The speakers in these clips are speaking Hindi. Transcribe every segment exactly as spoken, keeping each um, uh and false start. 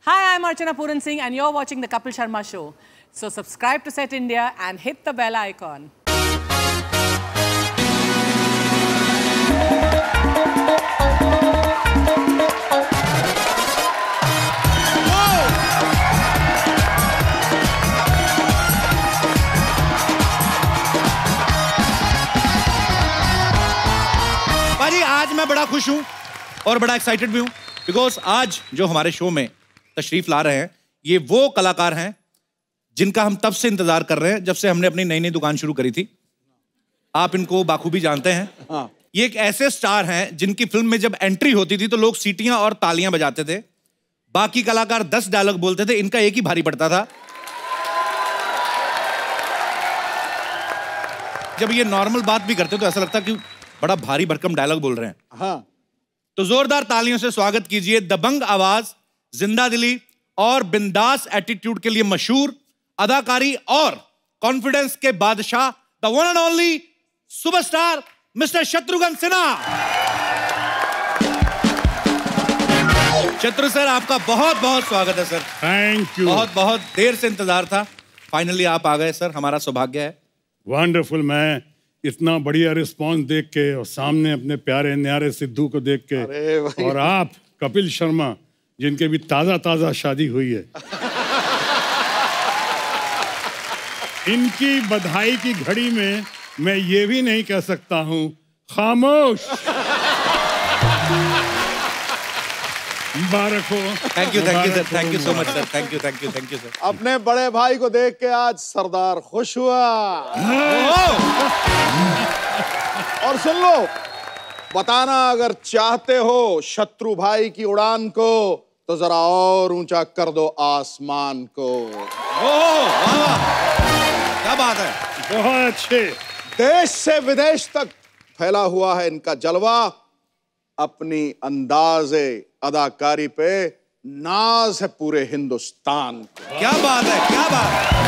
Hi, I'm Archana Puran Singh and you're watching the Kapil Sharma Show. So subscribe to Set India and hit the bell icon. भाजी आज मैं बड़ा खुश हूँ और बड़ा एक्साइटेड भी हूँ बिकॉज आज जो हमारे शो में तशरीफ ला रहे हैं ये वो कलाकार हैं जिनका हम तब से इंतजार कर रहे हैं जब से हमने अपनी नई नई दुकान शुरू करी थी। आप इनको बाखूबी जानते हैं। हाँ। ये एक ऐसे स्टार हैं जिनकी फिल्म में जब एंट्री होती थी तो लोग सीटियां और तालियां बजाते थे। बाकी कलाकार दस डायलॉग बोलते थे, इनका एक ही भारी पड़ता था। जब ये नॉर्मल बात भी करते तो ऐसा लगता कि बड़ा भारी भरकम डायलॉग बोल रहे हैं। हाँ। तो जोरदार तालियों से स्वागत कीजिए दबंग आवाज, जिंदा दिली और बिंदास एटीट्यूड के लिए मशहूर, अदाकारी और कॉन्फिडेंस के बादशाह, the one and only superstar mister Shatrughan Sinha. Shatru sir, आपका बहुत बहुत स्वागत है सर। Thank you. बहुत बहुत देर से इंतजार था, फाइनली आप आ गए सर, हमारा सौभाग्य है। वंडरफुल। मैं इतना बढ़िया रिस्पांस देख के और सामने अपने प्यारे न्यारे सिद्धू को देख के, और आप कपिल शर्मा जिनके भी ताजा ताजा शादी हुई है, इनकी बधाई की घड़ी में मैं ये भी नहीं कह सकता हूँ खामोश। मुबारक हो। Thank you thank you sir, thank you so much sir, thank you thank you thank you sir. अपने बड़े भाई को देख के आज सरदार खुश हुआ। और सुन लो, बताना अगर चाहते हो शत्रु भाई की उड़ान को तो जरा और ऊंचा कर दो आसमान को। ओह वाह, क्या बात है। बहुत अच्छे। देश से विदेश तक फैला हुआ है इनका जलवा। अपनी अंदाजे अदाकारी पे नाज है पूरे हिंदुस्तान को। क्या बात है, क्या बात है।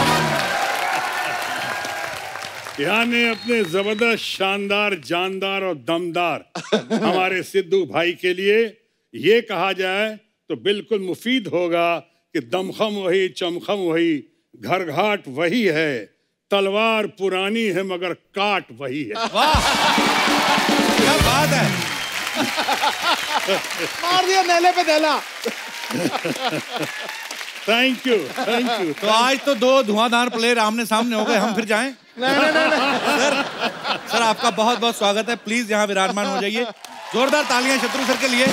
यानी अपने जबरदस्त, शानदार, जानदार और दमदार हमारे सिद्धू भाई के लिए ये कहा जाए तो बिल्कुल मुफीद होगा कि दमखम वही, चमखम वही, घर घाट वही है, तलवार पुरानी है मगर काट वही है। वाह, क्या बात है। मार दिया नेले पे देला। Thank you thank you. तो आज तो दो धुआंधार प्लेयर आमने सामने हो गए, हम फिर जाएं? नहीं नहीं नहीं सर, सर आपका बहुत बहुत स्वागत है, प्लीज यहाँ विराजमान हो जाइए। जोरदार तालियां शत्रु सर के लिए।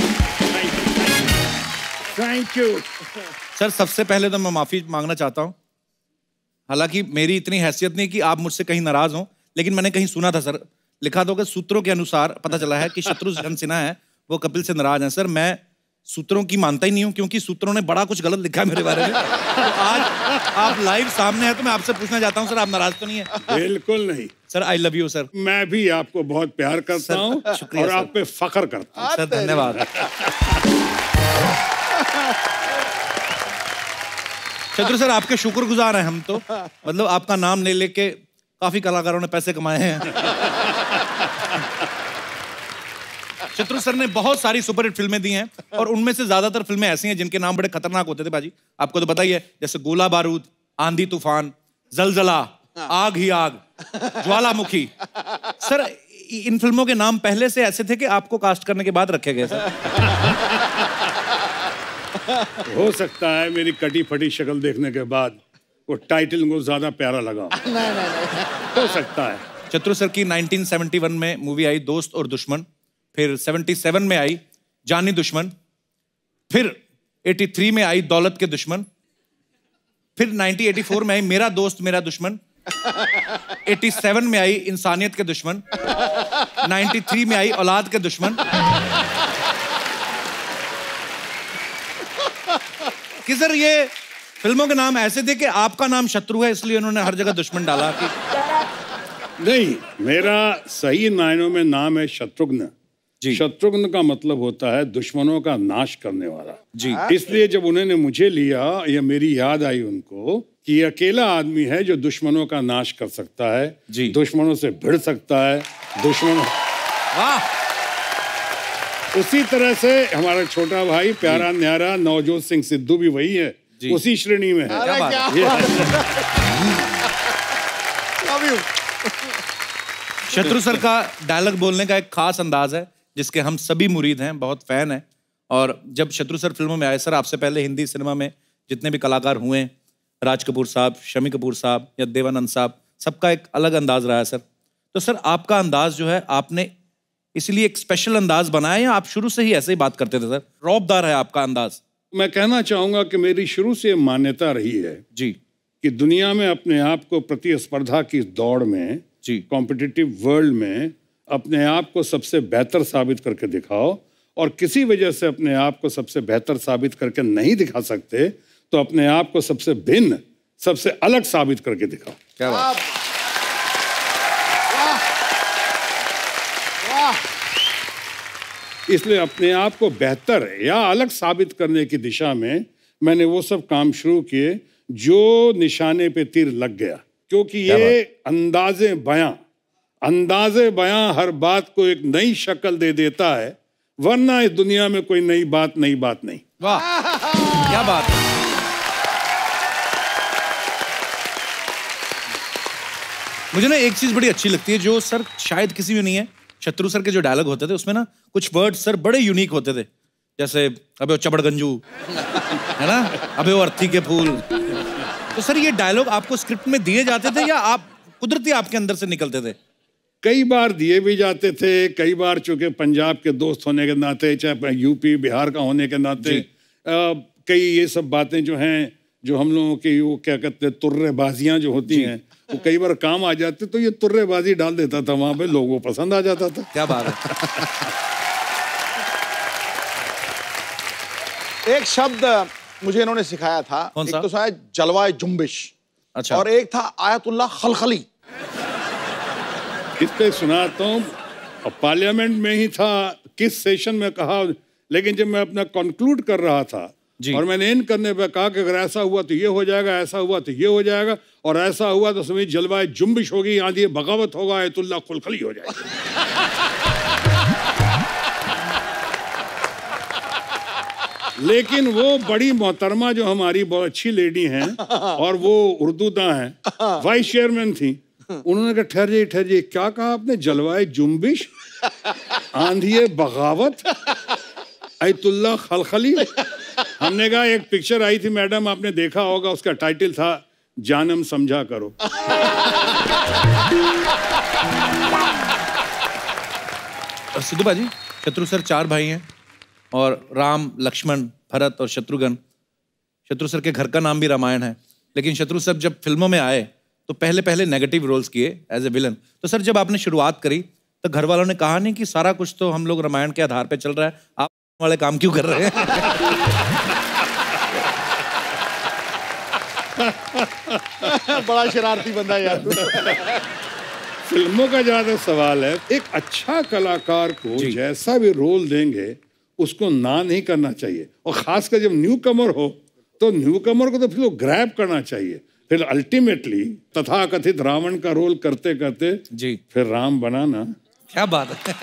थैंक यू सर, सबसे पहले तो मैं माफी मांगना चाहता हूँ। हालांकि मेरी इतनी हैसियत नहीं कि आप मुझसे कहीं नाराज हों, लेकिन मैंने कहीं सुना था सर, लिखा था कि सूत्रों के अनुसार पता चला है कि शत्रुघ्न सिन्हा है वो कपिल से नाराज हैं। सर मैं सूत्रों की मानता ही नहीं हूँ क्योंकि सूत्रों ने बड़ा कुछ गलत लिखा है मेरे बारे में। तो आज आप लाइव सामने हैं तो मैं आपसे पूछना चाहता हूँ सर, आप नाराज तो नहीं है? बिल्कुल नहीं sir, I love you sir. मैं भी आपको बहुत प्यार करता हूँ और आप पे फख्र करता हूँ सर। धन्यवाद। शत्रु सर, आपके शुक्रगुजार हैं हम तो, मतलब आपका नाम ले लेके काफी कलाकारों ने पैसे कमाए हैं। शत्रु सर ने बहुत सारी सुपरहिट फिल्में दी हैं और उनमें से ज्यादातर फिल्में ऐसी हैं जिनके नाम बड़े खतरनाक होते थे बाजी, आपको तो पता ही है, जैसे गोला बारूद, आंधी तूफान, जलजला, आग ही आग, ज्वालामुखी। सर इन फिल्मों के नाम पहले से ऐसे थे कि आपको कास्ट करने के बाद रखे गए सर? हो सकता है मेरी कटी फटी शक्ल देखने के बाद वो टाइटल को ज्यादा प्यारा लगा। नहीं नहीं नहीं हो सकता है। शत्रु सर की नाइनटीन सेवेंटी वन में मूवी आई दोस्त और दुश्मन, फिर सेवेंटी सेवन में आई जानी दुश्मन, फिर एटी थ्री में आई दौलत के दुश्मन, फिर नाइनटीन एटी फोर में आई मेरा दोस्त मेरा दुश्मन, एटी सेवन में आई इंसानियत के दुश्मन, नाइनटी थ्री में आई औलाद के दुश्मन। कि सर ये फिल्मों के नाम ऐसे थे कि आपका नाम शत्रु है इसलिए उन्होंने हर जगह दुश्मन डाला कि... नहीं, मेरा सही मायनों में नाम है शत्रुघ्न। शत्रुघ्न का मतलब होता है दुश्मनों का नाश करने वाला जी। इसलिए जब उन्होंने मुझे लिया, या मेरी याद आई उनको कि ये अकेला आदमी है जो दुश्मनों का नाश कर सकता है जी, दुश्मनों से भिड़ सकता है, दुश्मनों। वाह, उसी तरह से हमारा छोटा भाई प्यारा न्यारा नवजोत सिंह सिद्धू भी वही है, उसी श्रेणी में है। क्या बात है? शत्रु सर का डायलॉग बोलने का एक खास अंदाज है जिसके हम सभी मुरीद हैं, बहुत फैन हैं। और जब शत्रु सर फिल्मों में आए, सर आपसे पहले हिंदी सिनेमा में जितने भी कलाकार हुए, राज कपूर साहब, शमी कपूर साहब या देवानंद साहब, सबका एक अलग अंदाज रहा है सर। तो सर आपका अंदाज जो है, आपने इसलिए एक स्पेशल अंदाज बनाया या आप शुरू से ही ऐसे ही बात करते थे सर? रौबदार है आपका अंदाज। मैं कहना चाहूंगा कि मेरी शुरू से मान्यता रही है जी कि दुनिया में अपने आप को प्रतिस्पर्धा की दौड़ में, जी कॉम्पिटिटिव वर्ल्ड में अपने आप को सबसे बेहतर साबित करके दिखाओ, और किसी वजह से अपने आप को सबसे बेहतर साबित करके नहीं दिखा सकते तो अपने आप को सबसे भिन्न, सबसे अलग साबित करके दिखाओ। क्या बात। इसलिए अपने आप को बेहतर या अलग साबित करने की दिशा में मैंने वो सब काम शुरू किए जो निशाने पे तीर लग गया, क्योंकि ये अंदाजे बयां अंदाजे बयां हर बात को एक नई शक्ल दे देता है, वरना इस दुनिया में कोई नई बात नई बात नहीं। वाह क्या बात है। मुझे ना एक चीज बड़ी अच्छी लगती है जो सर शायद किसी में नहीं है। शत्रु सर के जो डायलॉग होते थे उसमें ना कुछ वर्ड सर बड़े यूनिक होते थे, जैसे अबे वो चबड़गंजू है ना, अबे वो अर्थी के फूल। तो सर ये डायलॉग आपको स्क्रिप्ट में दिए जाते थे या आप कुदरती आपके अंदर से निकलते थे? कई बार दिए भी जाते थे, कई बार चूंकि पंजाब के दोस्त होने के नाते, चाहे यूपी बिहार का होने के नाते, कई ये सब बातें जो हैं, जो हम लोगों की वो क्या कहते हैं तुर्रेबाजियां जो होती हैं, वो कई बार काम आ जाते, तो ये तुर्रेबाजी डाल देता था वहां पे, लोगों को पसंद आ जाता था। क्या बात है। एक शब्द मुझे इन्होंने सिखाया था, कौन सा? एक तो शायद जलवाए जुम्बिश, अच्छा, और एक था आयतुल्लाह खलखली। इस पे सुनाता हूँ, और पार्लियामेंट में ही था, किस सेशन में कहा, लेकिन जब मैं अपना कंक्लूड कर रहा था और मैंने इन करने पे कहा कि अगर ऐसा हुआ तो ये हो जाएगा, ऐसा हुआ तो ये हो जाएगा, और ऐसा हुआ तो समझ जलवाए जुम्बिश होगी, आंधी बगावत होगा, आयतुल्लाह खुलखली हो जाएगी। लेकिन वो बड़ी मोहतरमा जो हमारी बहुत अच्छी लेडी हैं और वो उर्दूदा हैं, वाइस चेयरमैन थी, उन्होंने कहा ठहरिए ठहरिए, क्या कहा आपने? जलवाए जुम्बिश, आंधी बगावत, आयतुल्लाह खलखली। हमने कहा एक पिक्चर आई थी मैडम, आपने देखा होगा, उसका टाइटल था जानम समझा करो। सिद्धू भाजी, शत्रु सर चार भाई हैं और राम, लक्ष्मण, भरत और शत्रुघ्न। शत्रु सर के घर का नाम भी रामायण है, लेकिन शत्रु सर जब फिल्मों में आए तो पहले पहले नेगेटिव रोल्स किए एज ए विलन। तो सर जब आपने शुरुआत करी तो घर वालों ने कहा नहीं कि सारा कुछ तो हम लोग रामायण के आधार पे चल रहा है, आप वाले काम क्यों कर रहे हैं? बड़ा शरारती बंदा यार। फिल्मों का जहाँ तक सवाल है, एक अच्छा कलाकार को जैसा भी रोल देंगे उसको ना नहीं करना चाहिए, और खासकर जब न्यू कमर हो तो न्यू कमर को तो फिर ग्रैब करना चाहिए। फिर अल्टीमेटली तथाकथित रावण का रोल करते करते जी फिर राम बनाना। क्या बात है।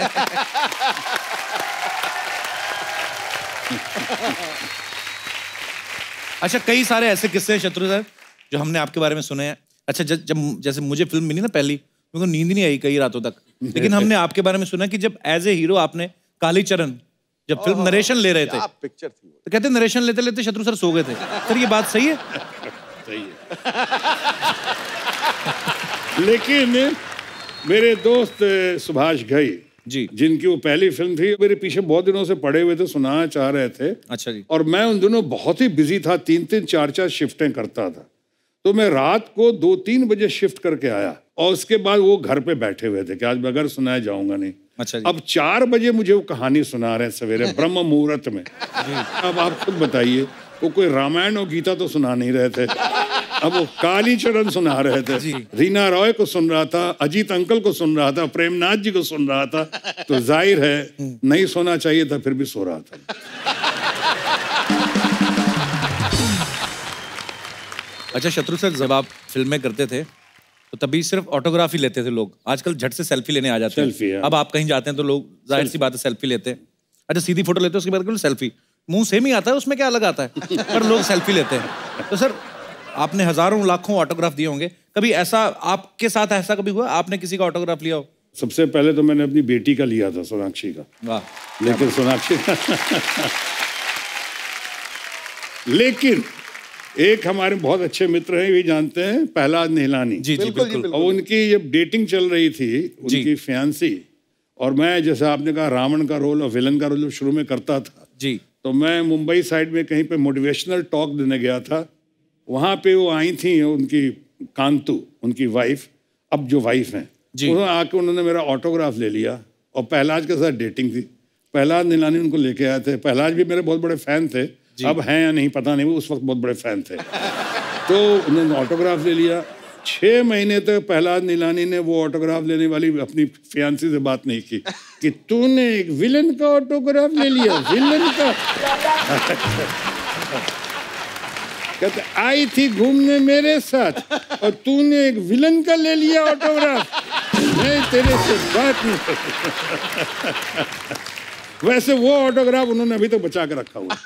अच्छा, कई सारे ऐसे किस्से हैं शत्रु सर जो हमने आपके बारे में सुने हैं। अच्छा, जब जब जैसे मुझे फिल्म मिली ना पहली, मेरे को नींद नहीं आई कई रातों तक, लेकिन हमने आपके बारे में सुना कि जब एज ए हीरो आपने कालीचरण जब फिल्म नरेशन ले रहे थे, पिक्चर थी, तो कहते नरेशन लेते लेते शत्रु सर सो गए थे। सर ये बात सही है? सही है। लेकिन मेरे दोस्त सुभाष घई जी, जिनकी वो पहली फिल्म थी, मेरे पीछे बहुत दिनों से पड़े हुए थे, सुनाना चाह रहे थे। अच्छा जी। और मैं उन दिनों बहुत ही बिजी था, तीन तीन चार चार शिफ्टें करता था, तो मैं रात को दो तीन बजे शिफ्ट करके आया, और उसके बाद वो घर पे बैठे हुए थे कि आज बगैर सुनाया जाऊंगा नहीं। अच्छा जी। अब चार बजे मुझे वो कहानी सुना रहे हैं सवेरे ब्रह्म मुहूर्त में। अब आप खुद बताइए, वो कोई रामायण और गीता तो सुना नहीं रहे थे, अब वो कालीचरण सुना रहे थे। रीना रॉय को सुन रहा था, अजीत अंकल को सुन रहा था, प्रेमनाथ जी को सुन रहा था, तो जाहिर है नहीं सोना चाहिए था, फिर भी सो रहा था। अच्छा शत्रु सर, जब आप फिल्में करते थे तो तभी सिर्फ ऑटोग्राफी लेते थे लोग, आजकल झट से सेल्फी लेने आ जाते हैं। सेल्फी, अब आप कहीं जाते हैं तो लोग जाहिर सी बात है सेल्फी लेते हैं। अच्छा सीधी फोटो लेते हो उसके बाद सेल्फी, मुंह सेम ही आता है उसमें क्या अलग आता है, पर लोग सेल्फी लेते हैं। तो सर आपने हजारों लाखों ऑटोग्राफ दिए होंगे, कभी ऐसा आपके साथ ऐसा कभी हुआ आपने किसी का ऑटोग्राफ लिया हो? सबसे पहले तो मैंने अपनी बेटी का लिया था, सोनाक्षी का। वाह। लेकिन सोनाक्षी लेकिन एक हमारे बहुत अच्छे मित्र हैं, भी जानते हैं, प्रहलाद निहलानी। जी जी बिल्कुल, बिल्कुल। और उनकी जब डेटिंग चल रही थी, उनकी फियांसी, और मैं जैसे आपने कहा रावण का रोल और विलन का रोल जो शुरू में करता था जी, तो मैं मुंबई साइड में कहीं पे मोटिवेशनल टॉक देने गया था। वहाँ पे वो आई थी उनकी कांतु, उनकी वाइफ, अब जो वाइफ हैं, उन्होंने आके उन्होंने मेरा ऑटोग्राफ ले लिया और प्रहलाद के साथ डेटिंग थी। प्रहलाद निहलानी उनको लेके आए थे। प्रहलाद भी मेरे बहुत बड़े फैन थे, अब हैं या नहीं पता नहीं, वो उस वक्त बहुत बड़े फैन थे। तो उन्होंने ऑटोग्राफ ले लिया। छः महीने तक प्रहलाद निहलानी ने वो ऑटोग्राफ लेने वाली अपनी फियांसी से बात नहीं की कि तूने एक विलन का ऑटोग्राफ ले लिया, विलन का। कहते आई थी घूमने मेरे साथ और तूने एक विलन का ले लिया ऑटोग्राफ, नहीं तेरे से बात नहीं। वैसे वो ऑटोग्राफ उन्होंने अभी तक बचा के रखा हुआ।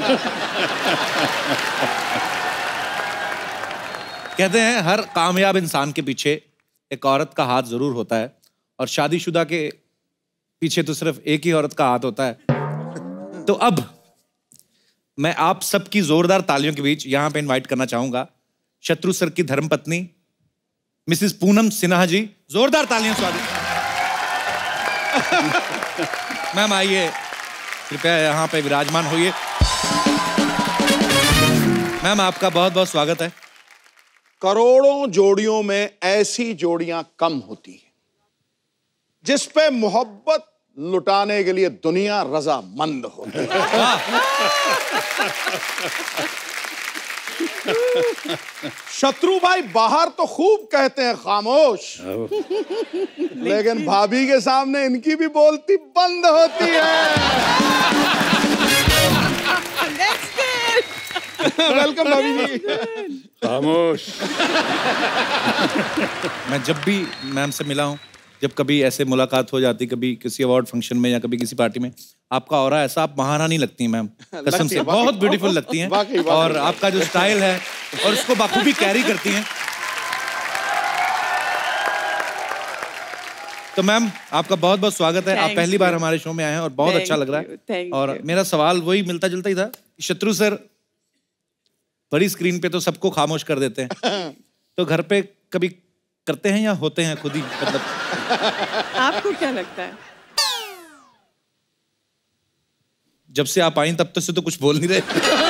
कहते हैं हर कामयाब इंसान के पीछे एक औरत का हाथ जरूर होता है, और शादीशुदा के पीछे तो सिर्फ एक ही औरत का हाथ होता है। तो अब मैं आप सबकी जोरदार तालियों के बीच यहां पे इनवाइट करना चाहूंगा शत्रु सर की धर्मपत्नी मिसेस पूनम सिन्हा जी। जोरदार तालियां स्वागत। मैम आइए, कृपया यहाँ पे विराजमान होइए। मैम आपका बहुत बहुत स्वागत है। करोड़ों जोड़ियों में ऐसी जोड़ियां कम होती हैं जिस पे मोहब्बत लुटाने के लिए दुनिया रजामंद होती है। शत्रु भाई बाहर तो खूब कहते हैं खामोश, लेकिन भाभी के सामने इनकी भी बोलती बंद होती है। वेलकम भाभी जी। खामोश। मैं जब भी मैम से मिला हूँ, जब कभी ऐसे मुलाकात हो जाती, कभी किसी अवार्ड फंक्शन में या कभी किसी पार्टी में, आपका ऑरा ऐसा, आप महारानी लगती हैं मैम, कसम से बहुत ब्यूटीफुल लगती हैं। बाकी, बाकी। और आपका जो स्टाइल है और उसको बाखूबी कैरी करती हैं। तो मैम आपका बहुत बहुत स्वागत है। आप पहली बार हमारे शो में आए हैं और बहुत अच्छा लग रहा है। और मेरा सवाल वही मिलता जुलता ही था। शत्रु सर बड़ी स्क्रीन पे तो सबको खामोश कर देते हैं, तो घर पे कभी करते हैं या होते हैं खुद ही? मतलब आपको क्या लगता है? जब से आप आई तब तक से तो कुछ बोल नहीं रहे।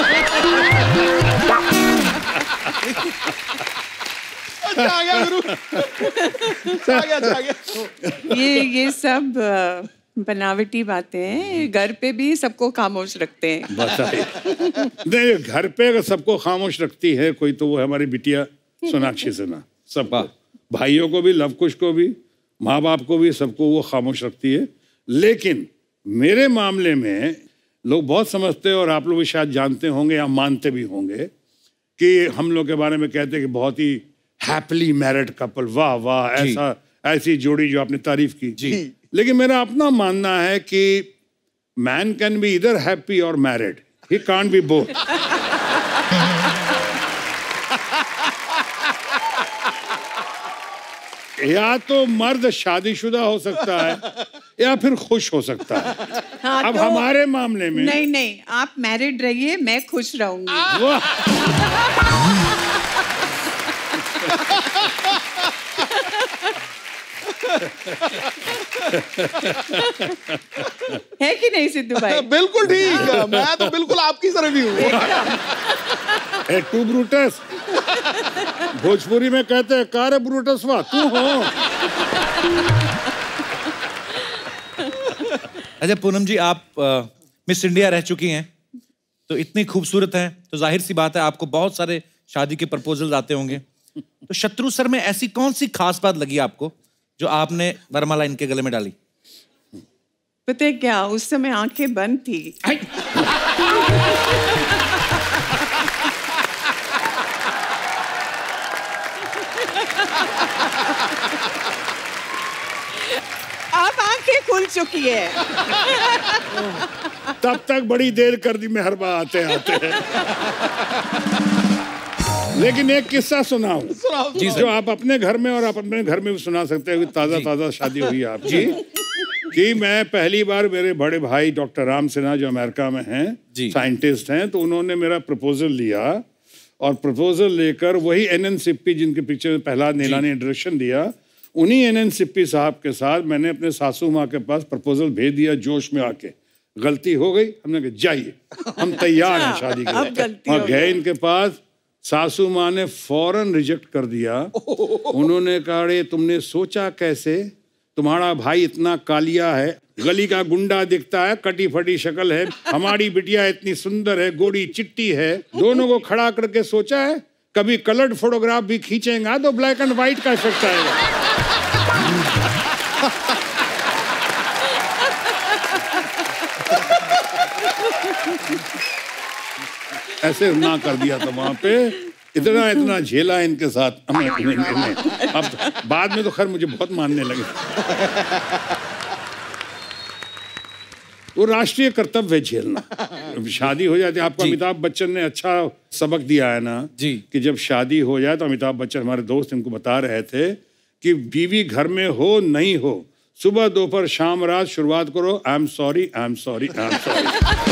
अच्छा आ गया गुरु। अच्छा आ गया, अच्छा आ गया। ये ये सब अ, बनावटी बातें हैं। घर पे भी सबको खामोश रखते हैं। नहीं, घर पे अगर सबको खामोश रखती है कोई, तो वो हमारी बिटिया सोनाक्षी सिन्हा। सबको, भाइयों को भी, लवकुश को भी, माँ बाप को भी, सबको वो खामोश रखती है। लेकिन मेरे मामले में लोग बहुत समझते हैं, और आप लोग भी शायद जानते होंगे या मानते भी होंगे, कि हम लोग के बारे में कहते हैं कि बहुत ही हैप्पीली मैरिड कपल। वाह वाह, ऐसा ऐसी जोड़ी जो आपने तारीफ की जी। लेकिन मेरा अपना मानना है कि man can be either happy और married, he can't be both. या तो मर्द शादीशुदा हो सकता है या फिर खुश हो सकता है। हाँ, अब तो हमारे मामले में नहीं नहीं, आप मैरिड रहिए, मैं खुश रहूंगी। है कि नहीं सिद्धू भाई? बिल्कुल ठीक है, मैं तो बिल्कुल आपकी तरह भी हूँ। ए टू ब्रूटस, भोजपुरी में कहते हैं कार ब्रूटस वाह तू हो। अच्छा पूनम जी, आप मिस इंडिया रह चुकी हैं, तो इतनी खूबसूरत हैं, तो जाहिर सी बात है आपको बहुत सारे शादी के प्रपोजल्स आते होंगे। तो शत्रु सर में ऐसी कौन सी खास बात लगी आपको जो आपने वरमाला इनके गले में डाली? पता है क्या, उस समय आंखें बंद थी। अब आंखें खुल चुकी है। तब तक बड़ी देर कर दी मेहरबा आते आते। लेकिन एक किस्सा सुनाऊं जी, जो आप अपने घर में और आप अपने घर में भी सुना सकते हैं। ताजा ताजा शादी हुई है आपकी। कि मैं पहली बार, मेरे बड़े भाई डॉक्टर राम सिन्हा जो अमेरिका में हैं, साइंटिस्ट हैं, तो उन्होंने मेरा प्रपोजल लिया और प्रपोजल लेकर वही एन एन सिप्पी जिनके पिक्चर में पहला नीला ने डायरेक्शन दिया, उन्हीं एन एन सिप्पी साहब के साथ मैंने अपने सासू माँ के पास प्रपोजल भेज दिया जोश में आके। गलती हो गई, हमने कहा जाइए हम तैयार हैं शादी के लिए। और गए इनके पास, सासू माँ ने फौरन रिजेक्ट कर दिया। उन्होंने कहा अरे तुमने सोचा कैसे, तुम्हारा भाई इतना कालिया है, गली का गुंडा दिखता है, कटी फटी शक्ल है, हमारी बिटिया इतनी सुंदर है, गोरी चिट्टी है, दोनों को खड़ा करके सोचा है कभी कलर्ड फोटोग्राफ भी खींचेगा तो ब्लैक एंड व्हाइट का इफेक्ट आएगा। ऐसे ना कर दिया था वहां पे, इतना इतना झेला इनके साथ। अब बाद में तो खैर मुझे बहुत मानने लगे। वो राष्ट्रीय कर्तव्य झेलना। शादी हो जाती है, आपको अमिताभ बच्चन ने अच्छा सबक दिया है ना जी, कि जब शादी हो जाए तो अमिताभ बच्चन हमारे दोस्त इनको बता रहे थे कि बीवी घर में हो नहीं हो, सुबह दोपहर शाम रात शुरुआत करो I am sorry I am sorry I am sorry.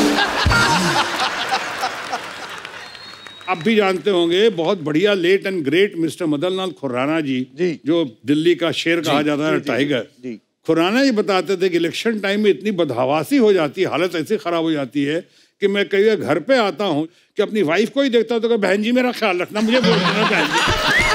आप भी जानते होंगे बहुत बढ़िया late and great mister Madan Lal Khurana ji, जी जो दिल्ली का शेर कहा जाता है, टाइगर, खुराना जी बताते थे कि इलेक्शन टाइम में इतनी बदहवासी हो जाती है, हालत ऐसी खराब हो जाती है कि मैं कई बार घर पे आता हूँ कि अपनी वाइफ को ही देखता हूँ तो बहन जी मेरा ख्याल रखना, मुझे बोल देना बहन जी।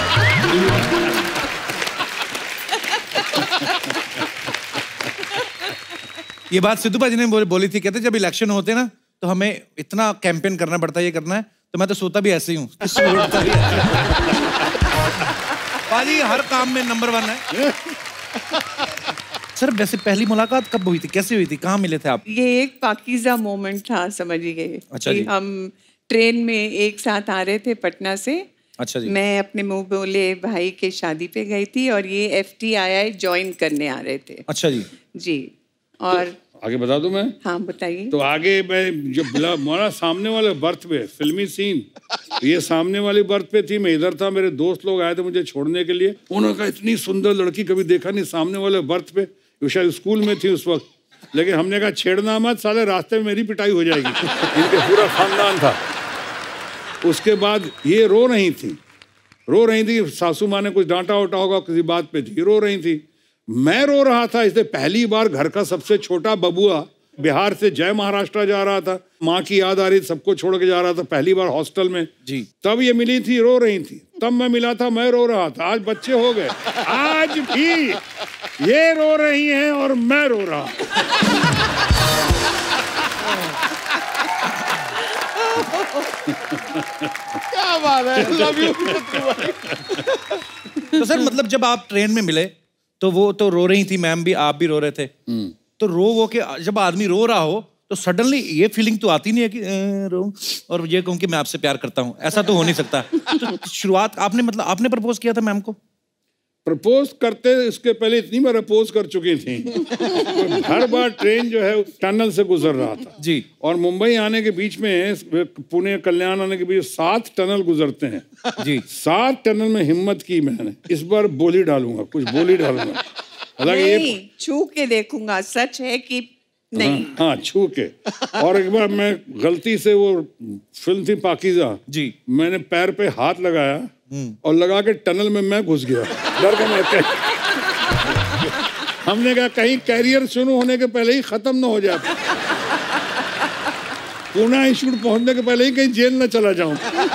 ये बात सिद्धू भाजी ने बोली थी, कहते जब इलेक्शन होते ना तो हमें इतना कैंपेन करना पड़ता है, ये करना है, तो मैं तो सोता भी ऐसे ही हूँ। भाजी हर काम में नंबर वन है। सर वैसे पहली मुलाकात कब हुई थी, कैसे हुई थी, कहाँ मिले थे आप? ये एक पाकीज़ा मोमेंट था, समझिए। अच्छा कि हम ट्रेन में एक साथ आ रहे थे पटना से। अच्छा जी। मैं अपने मुंह बोले भाई के शादी पे गई थी और ये F T I I join करने आ रहे थे। अच्छा जी। जी। और तो आगे बता दूं मैं? हाँ बताइए। तो आगे मैं जो बोला हमारा सामने वाले बर्थ पे फिल्मी सीन, ये सामने वाली बर्थ पे थी, मैं इधर था, मेरे दोस्त लोग आए थे मुझे छोड़ने के लिए। उन्होंने कहा इतनी सुंदर लड़की कभी देखा नहीं सामने वाले बर्थ पे, वो शायद स्कूल में थी उस वक्त, लेकिन हमने कहा छेड़ना मत, साले रास्ते में मेरी पिटाई हो जाएगी। इनके पूरा खानदान था। उसके बाद ये रो रही थी, रो रही थी, सासू माँ ने कुछ डांटा वाटा होगा किसी बात पे थी, रो रही थी, मैं रो रहा था। इसलिए पहली बार घर का सबसे छोटा बबुआ बिहार से जय महाराष्ट्र जा रहा था, माँ की याद आ रही थी, सबको छोड़ के जा रहा था, पहली बार हॉस्टल में जी। तब ये मिली थी, रो रही थी, तब मैं मिला था, मैं रो रहा था। आज बच्चे हो गए, आज भी ये रो रही हैं और मैं रो रहा हूं। क्या बात है, लव यू। तो सर मतलब जब आप ट्रेन में मिले तो वो तो रो रही थी मैम भी, आप भी रो रहे थे, तो रो वो के जब आदमी रो रहा हो तो सडनली ये फीलिंग तो आती नहीं है कि ए, रो और ये कहूँ कि मैं आपसे प्यार करता हूँ, ऐसा तो हो नहीं सकता। तो शुरुआत आपने मतलब आपने प्रपोज किया था मैम को? प्रपोज करते इसके पहले इतनी बार प्रपोज कर चुकी थी। हर बार ट्रेन जो है टनल से गुजर रहा था जी, और मुंबई आने के बीच में, पुणे कल्याण आने के बीच सात टनल गुजरते हैं जी। सात टनल में हिम्मत की मैंने, इस बार बोली डालूंगा, कुछ बोली डालूंगा। नहीं, छू के देखूंगा सच है कि नहीं। हाँ, हाँ छू के। और एक बार मैं गलती से, वो फिल्म थी पाकीज़ा जी, मैंने पैर पे हाथ लगाया और लगा के टनल में मैं घुस गया, डर का मैं। हमने कहा कहीं कैरियर शुरू होने के पहले ही खत्म ना हो जाए, पूना इंस्टीट्यूट पहुंचने के पहले ही कहीं जेल ना चला जाऊं।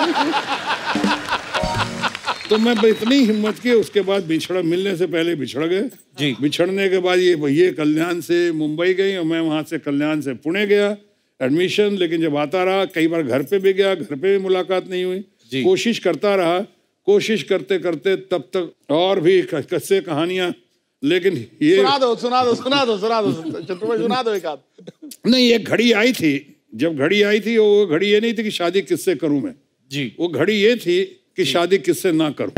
तो मैं इतनी हिम्मत की, उसके बाद बिछड़ा, मिलने से पहले बिछड़ गए जी। बिछड़ने के बाद ये ये कल्याण से मुंबई गई और मैं वहां से कल्याण से पुणे गया एडमिशन। लेकिन जब आता रहा, कई बार घर पे भी गया, घर पे भी मुलाकात नहीं हुई, कोशिश करता रहा, कोशिश करते करते तब तक और भी किस्से कहानियां, लेकिन ये सुना दो सुना दो सुना दो सुना दो चतुर सुना दो एक आध। नहीं, एक घड़ी आई थी, जब घड़ी आई थी वो घड़ी ये नहीं थी कि शादी किससे करूं मैं जी, वो घड़ी ये थी कि शादी किससे ना करूं।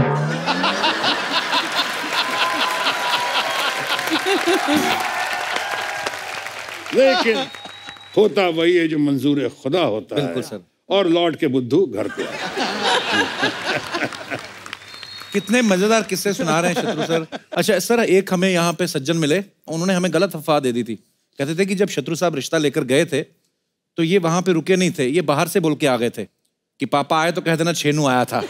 लेकिन होता वही है जो मंजूर खुदा होता है सर। और लौट के बुद्धू घर पे आए। कितने मजेदार किस्से सुना रहे हैं शत्रु सर। अच्छा सर, एक हमें यहाँ पे सज्जन मिले, उन्होंने हमें गलत अफवाह दे दी थी। कहते थे कि जब शत्रु साहब रिश्ता लेकर गए थे तो ये वहां पे रुके नहीं थे, ये बाहर से बोल के आ गए थे कि पापा आए तो कह देना छेनू आया था।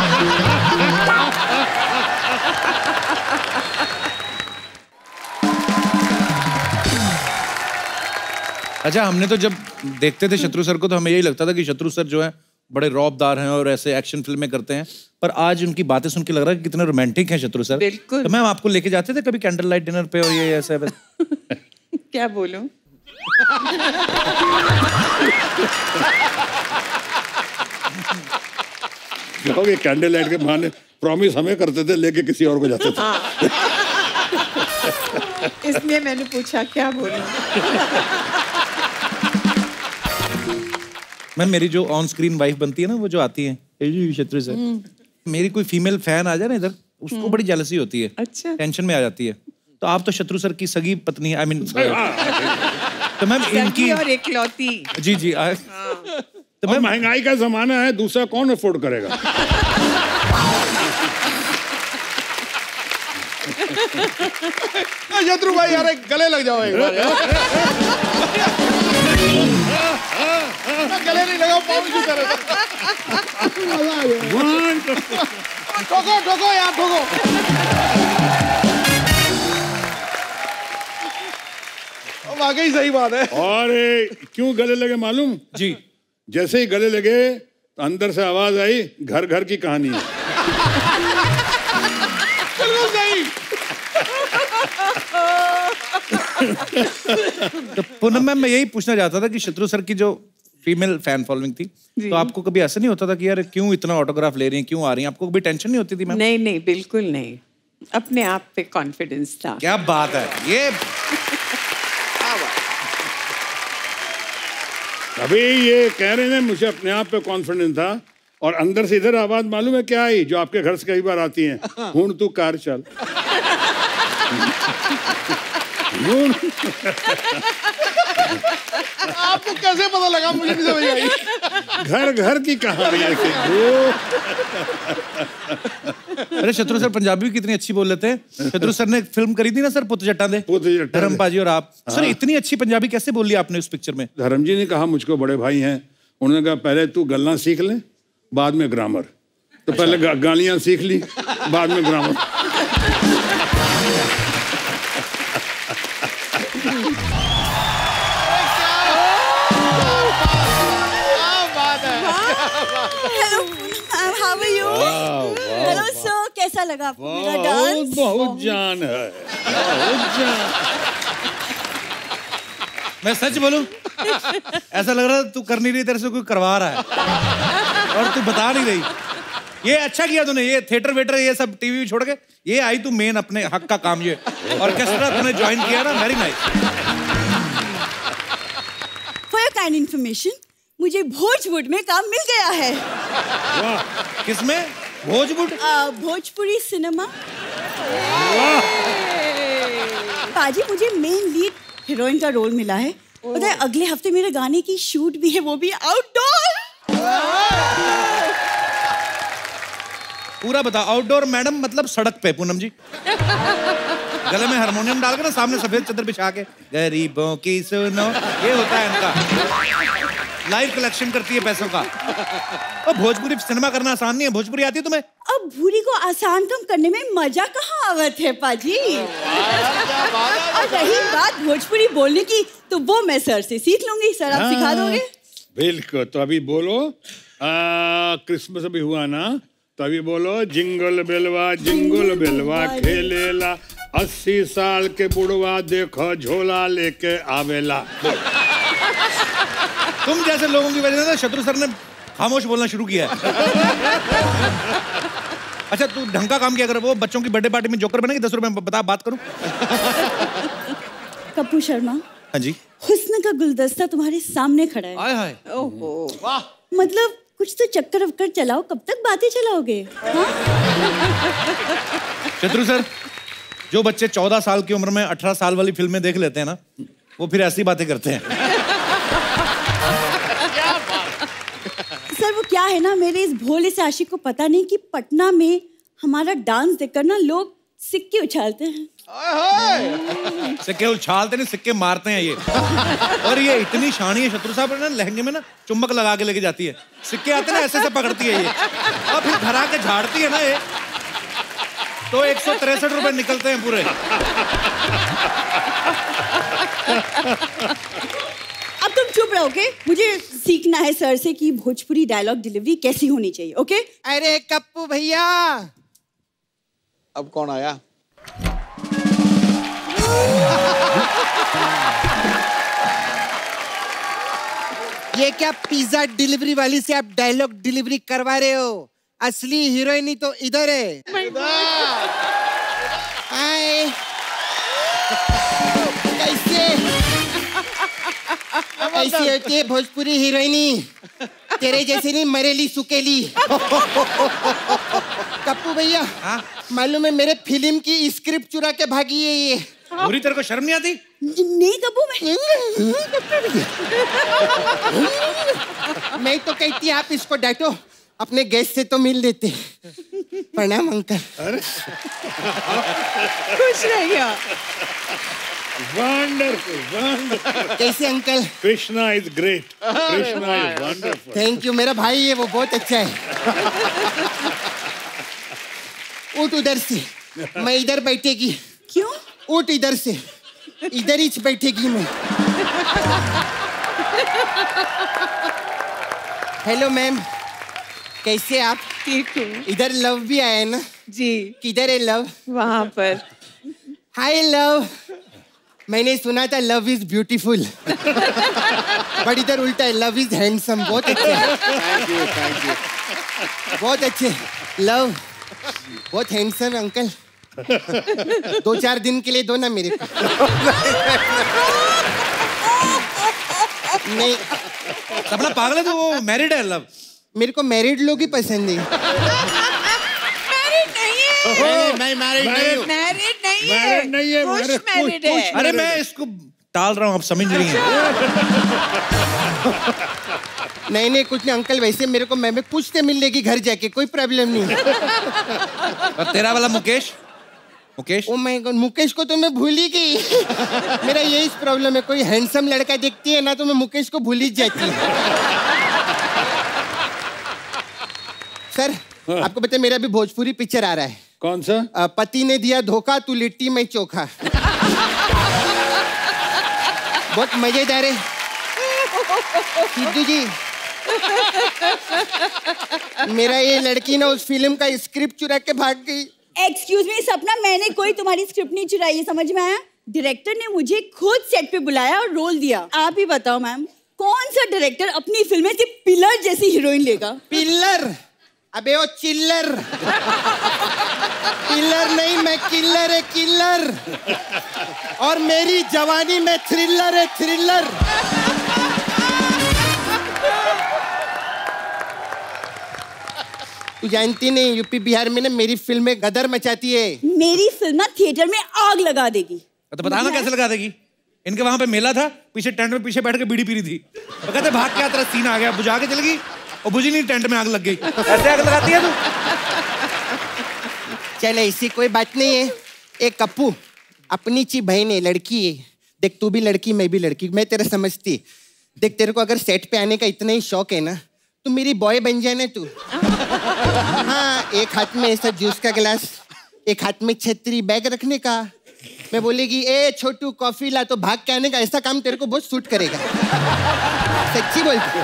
अच्छा, हमने तो जब देखते थे शत्रु सर को तो हमें यही लगता था कि शत्रु सर जो है बड़े रौबदार हैं और ऐसे एक्शन फिल्में करते हैं, पर आज उनकी बातें सुन के लग रहा है कि कितने रोमांटिक हैं शत्रु सर। बिल्कुल। तो मैम आपको लेके जाते थे कभी कैंडल लाइट डिनर पे और ये ऐसे? क्या बोलूं? कहोगे कैंडल लाइट के बहाने प्रॉमिस हमें करते थे, लेके किसी और को जाते थे। इसलिए मैंने पूछा क्या बोलूं। मैम मेरी जो ऑन स्क्रीन वाइफ बनती है ना, वो जो आती है शत्रु सर, मेरी कोई फीमेल फैन आ जाए ना इधर, उसको बड़ी जेलसी होती है। अच्छा। टेंशन में आ जाती है। तो आप तो शत्रु सर की सगी पत्नी है, आई मीन तो मैम इनकी और इकलौती। जी जी आ, तो मैम महंगाई का जमाना है, दूसरा कौन अफोर्ड करेगा? शत्रु भाई यार गले लग जाओ एक बार यार। गले नहीं लगाओ, पाँव की तरह। ठोको ठोको यार ठोको। वाकई सही बात है। और क्यों गले लगे मालूम? जी। जैसे ही गले लगे तो अंदर से आवाज आई, घर घर की कहानी है। बिल्कुल सही। तो पूनम मैम मैं यही पूछना चाहता था कि शत्रु सर की जो फीमेल फैन फॉलोइंग थी, तो आपको कभी ऐसा नहीं होता था कि यार क्यों इतना ऑटोग्राफ ले रही हैं, क्यों आ रही हैं? आपको कभी टेंशन नहीं होती थी मैम? नहीं नहीं, बिल्कुल नहीं, अपने आप पे कॉन्फिडेंस था। क्या बात है ये। अभी ये कह रहे हैं मुझे अपने आप पे कॉन्फिडेंस था, और अंदर से इधर आवाज मालूम है क्या आई, जो आपके घर से कई बार आती है, हूं तू कार चल। आपको कैसे पता लगा? मुझे नहीं समझ आई। घर घर की कहानी है। अरे शत्रु सर पंजाबी कितनी अच्छी बोल लेते हैं। शत्रु सर ने फिल्म करी थी ना सर, पुत जट्टा दे, धर्म पाजी और आप। सर इतनी अच्छी पंजाबी कैसे बोल ली आपने उस पिक्चर में? धर्म जी ने कहा, मुझको बड़े भाई हैं, उन्होंने कहा पहले तू गल्ला सीख ले, बाद में ग्रामर। तो अच्छा। पहले गा, गालियां सीख ली, बाद में ग्रामर। कैसा लगा आपको मेरा डांस? बहुत जान है, बहुत जान। मैं सच बोलूं, ऐसा लग रहा है तू कर नहीं रही, तेरे से कोई करवा रहा है और तू बता नहीं रही। ये अच्छा किया तूने, ये थिएटर वेटर ये सब टीवी छोड़ के ये आई तू मेन अपने हक का काम, ये ऑर्केस्ट्रा तूने ज्वाइन किया ना, very nice. For your kind information, मुझे भोजपुर में काम मिल गया है। वाह, किसमें? भोजपुर? भोजपुरी सिनेमा। पाजी मुझे मेन लीड हीरोइन का रोल मिला है। पता है अगले हफ्ते मेरे गाने की शूट भी है, वो भी आउटडोर। पूरा बता। आउटडोर मैडम मतलब सड़क पे? पूनम जी गले में हारमोनियम डाल के ना, सामने सफेद चादर बिछा के, गरीबों की सुनो, ये होता है इनका। लाइव कलेक्शन करती है पैसों का। और भोजपुरी सिनेमा करना आसान नहीं है। भोजपुरी आती है तुम्हें? अब भूरी को आसान कम करने में मजा कहाँ आवत है पाजी। और रही बात भोजपुरी बोलने की, तो वो मैं सर से सीख लूंगी। सर आप सिखा दोगे? बिल्कुल। तो अभी बोलो, क्रिसमस अभी हुआ ना, तो अभी बोलो, जिंगल बेलवा जिंगल बेलवा खेलेला, अस्सी साल के बुढ़वा देखो झोला लेके आवेला। तुम जैसे लोगों की वजह से शत्रु सर ने खामोश बोलना शुरू किया है। अच्छा तू ढंग का काम किया कर। वो बच्चों की बर्थडे पार्टी में जोकर बनेगी, दस रुपए में बता, बात करूं। कपूर शर्मा। हाँ जी। हुस्न का गुलदस्ता तुम्हारे सामने खड़ा है। आय हाय। ओहो वाह। मतलब कुछ तो चक्कर वक्कर चलाओ, कब तक बातें चलाओगे? हाँ? शत्रु सर, जो बच्चे चौदह साल की उम्र में अठारह साल वाली फिल्में देख लेते हैं ना, वो फिर ऐसी बातें करते हैं। सर वो क्या है ना, मेरे इस भोले से आशिक को पता नहीं कि पटना में हमारा डांस देखकर ना लोग सिक्के उछालते हैं। सिक्के उछालते नहीं, सिक्के मारते हैं ये। और ये इतनी शानी है शत्रु साहब ना, लहंगे में ना चुम्बक लगा के लेके जाती है। सिक्के आते ना ऐसे से पकड़ती है ये, और फिर धरा के झाड़ती है ना ये, तो एक सौ तिरसठ रुपए निकलते हैं पूरे। अब तुम चुप रहो, ओके? मुझे सीखना है सर से कि भोजपुरी डायलॉग डिलीवरी कैसी होनी चाहिए, ओके? अरे कप्पू भैया, अब कौन आया? ये क्या पिज्जा डिलीवरी वाली से आप डायलॉग डिलीवरी करवा रहे हो? असली हीरोइनी तो इधर है। हाय, कैसे ऐसी होती है भोजपुरी हीरोइनी? तेरे जैसे नहीं, मरेली सुकेली। कप्पू भैया, मालूम है मेरे फिल्म की स्क्रिप्ट चुरा के भागी है ये। भूरी, तेरे को शर्म नहीं आती? नहीं कप्पू, मैं मैं तो कहती आप इसको डांटो, अपने गेस्ट से तो मिल लेते। प्रणाम अंकल। खुश रहिए। Wonderful, wonderful. कैसे uncle? Krishna is great, Krishna is wonderful. Thank you, मेरा भाई है वो बहुत अच्छा है। उठ उधर से, मैं इधर बैठेगी। क्यों? उठ इधर से, इधर ही बैठेगी मैं। हेलो मैम, कैसे आप? ठीक हूँ। इधर लव भी आया है ना? जी। किधर है लव? वहाँ पर। हाय लव, मैंने सुना था लव इज ब्यूटीफुल, बट इधर उल्टा है, लव इज हैंडसम। बहुत अच्छे, थैंक यू, थैंक यू। बहुत अच्छे। लव बहुत हैंडसम अंकल। दो चार दिन के लिए दो ना मेरे को। नहीं, अपना पागल है तो वो मैरिड है लव। मेरे को मैरिड लोग ही पसंद है। मैरिड नहीं है। मैं मैरिड नहीं हूँ। मैरिड नहीं है। मैरिड नहीं है, खुश मैरिड- मैरिड है। अरे मैं इसको टाल रहा हूँ, आप समझ रही हैं। नहीं नहीं कुछ नहीं अंकल, वैसे मेरे को मैं कुछ से मिल लेगी घर जाके, कोई प्रॉब्लम नहीं। और तेरा वाला Mukesh? Mukesh? Oh my god, Mukesh को तो मैं भूल ही गई। मेरा यही प्रॉब्लम है, कोई हैंडसम लड़का देखती है ना तो मैं मुकेश को भूल ही जाती हूँ। सर, आपको पता है मेरा भी भोजपुरी पिक्चर आ रहा है। कौन सा? आ, पति ने दिया धोखा, तू लिट्टी में चोखा। बहुत मजेदार है। सिद्धू जी, मेरा ये लड़की ना उस फिल्म का स्क्रिप्ट चुरा के भाग गई। एक्सक्यूज मी सपना, मैंने कोई तुम्हारी स्क्रिप्ट नहीं चुराई है, समझ में आया? डायरेक्टर ने मुझे खुद सेट पे बुलाया और रोल दिया। आप ही बताओ मैम, कौन सा डायरेक्टर अपनी फिल्म में सिर्फ पिलर जैसी हीरोइन लेगा? पिलर? अबे वो चिल्लर। पिलर नहीं, मैं किल्लर है, किल्लर। और मेरी जवानी में थ्रिलर है, थ्रिलर। तू जानती नहीं, यूपी बिहार में ना मेरी फिल्में गदर मचाती है। मेरी फिल्म ना थिएटर में आग लगा देगी। तो बताना कैसे लगा देगी? इनके वहां पे मेला था, पीछे टेंट में पीछे बैठ के बीड़ी पी रही थी। तो कहते भाग के तेरा सीन आ गया, बुझा के चल गई और बुझी नहीं, टेंट में आग लग गई। ऐसे आग लगाती है तू? चल ऐसी कोई बात नहीं है। एक कप्पू, अपनी ची बहन है, लड़की है। देख तू भी लड़की, मैं भी लड़की, मैं तेरा समझती। देख तेरे को अगर सेट पे आने का इतना ही शौक है ना, तो मेरी बॉय बन जाए ना तू। हाँ, एक हाथ में ऐसा जूस का गिलास, एक हाथ में छतरी, बैग रखने का। मैं बोलेगी ए छोटू कॉफी ला, तो भाग के आने का। ऐसा काम तेरे को बहुत सूट करेगा। सच्ची बोलती।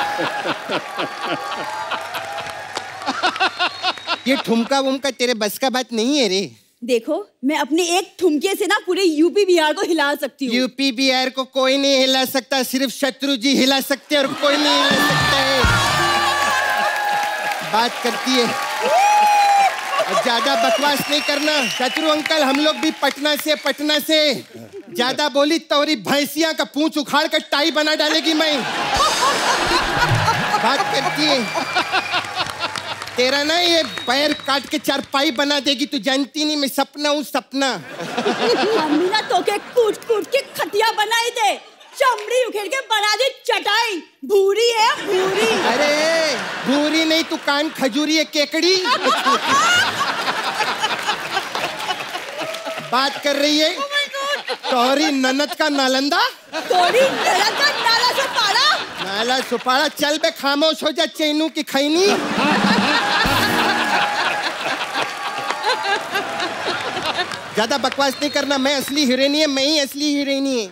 ये ठुमका वुमका तेरे बस का बात नहीं है रे। देखो, मैं अपने एक ठुमके से ना पूरे यूपी बिहार को हिला सकती हूँ। यूपी बिहार को कोई नहीं हिला सकता, सिर्फ शत्रु जी हिला सकते और कोई नहीं हिला सकता है। बात करती है और ज्यादा बकवास नहीं करना। शत्रु अंकल, हम लोग भी पटना से पटना से ज्यादा बोली तोरी भैंसिया का पूंछ उखाड़ कर टाई बना डालेगी मैं। बात करती है तेरा ना ये पैर काट के चारपाई बना देगी। तू जानती नहीं मैं सपना हूँ, सपना। मम्मी ना तो के कूट कूट के खटिया बनाई दे, चमड़ी उखेड़ के बना दी चटाई। भूरी है भूरी। अरे भूरी नहीं, तू कान खजूरी है केकड़ी। बात कर रही है तोहरी ननद का नालंदा। तोहरी ननद का नाला सुपारा। नाला सुपारा, चल बे खामोश हो जा चैनू की खैनी। ज्यादा बकवास नहीं करना, मैं असली हीरोइन है, मैं ही असली हीरोइन है।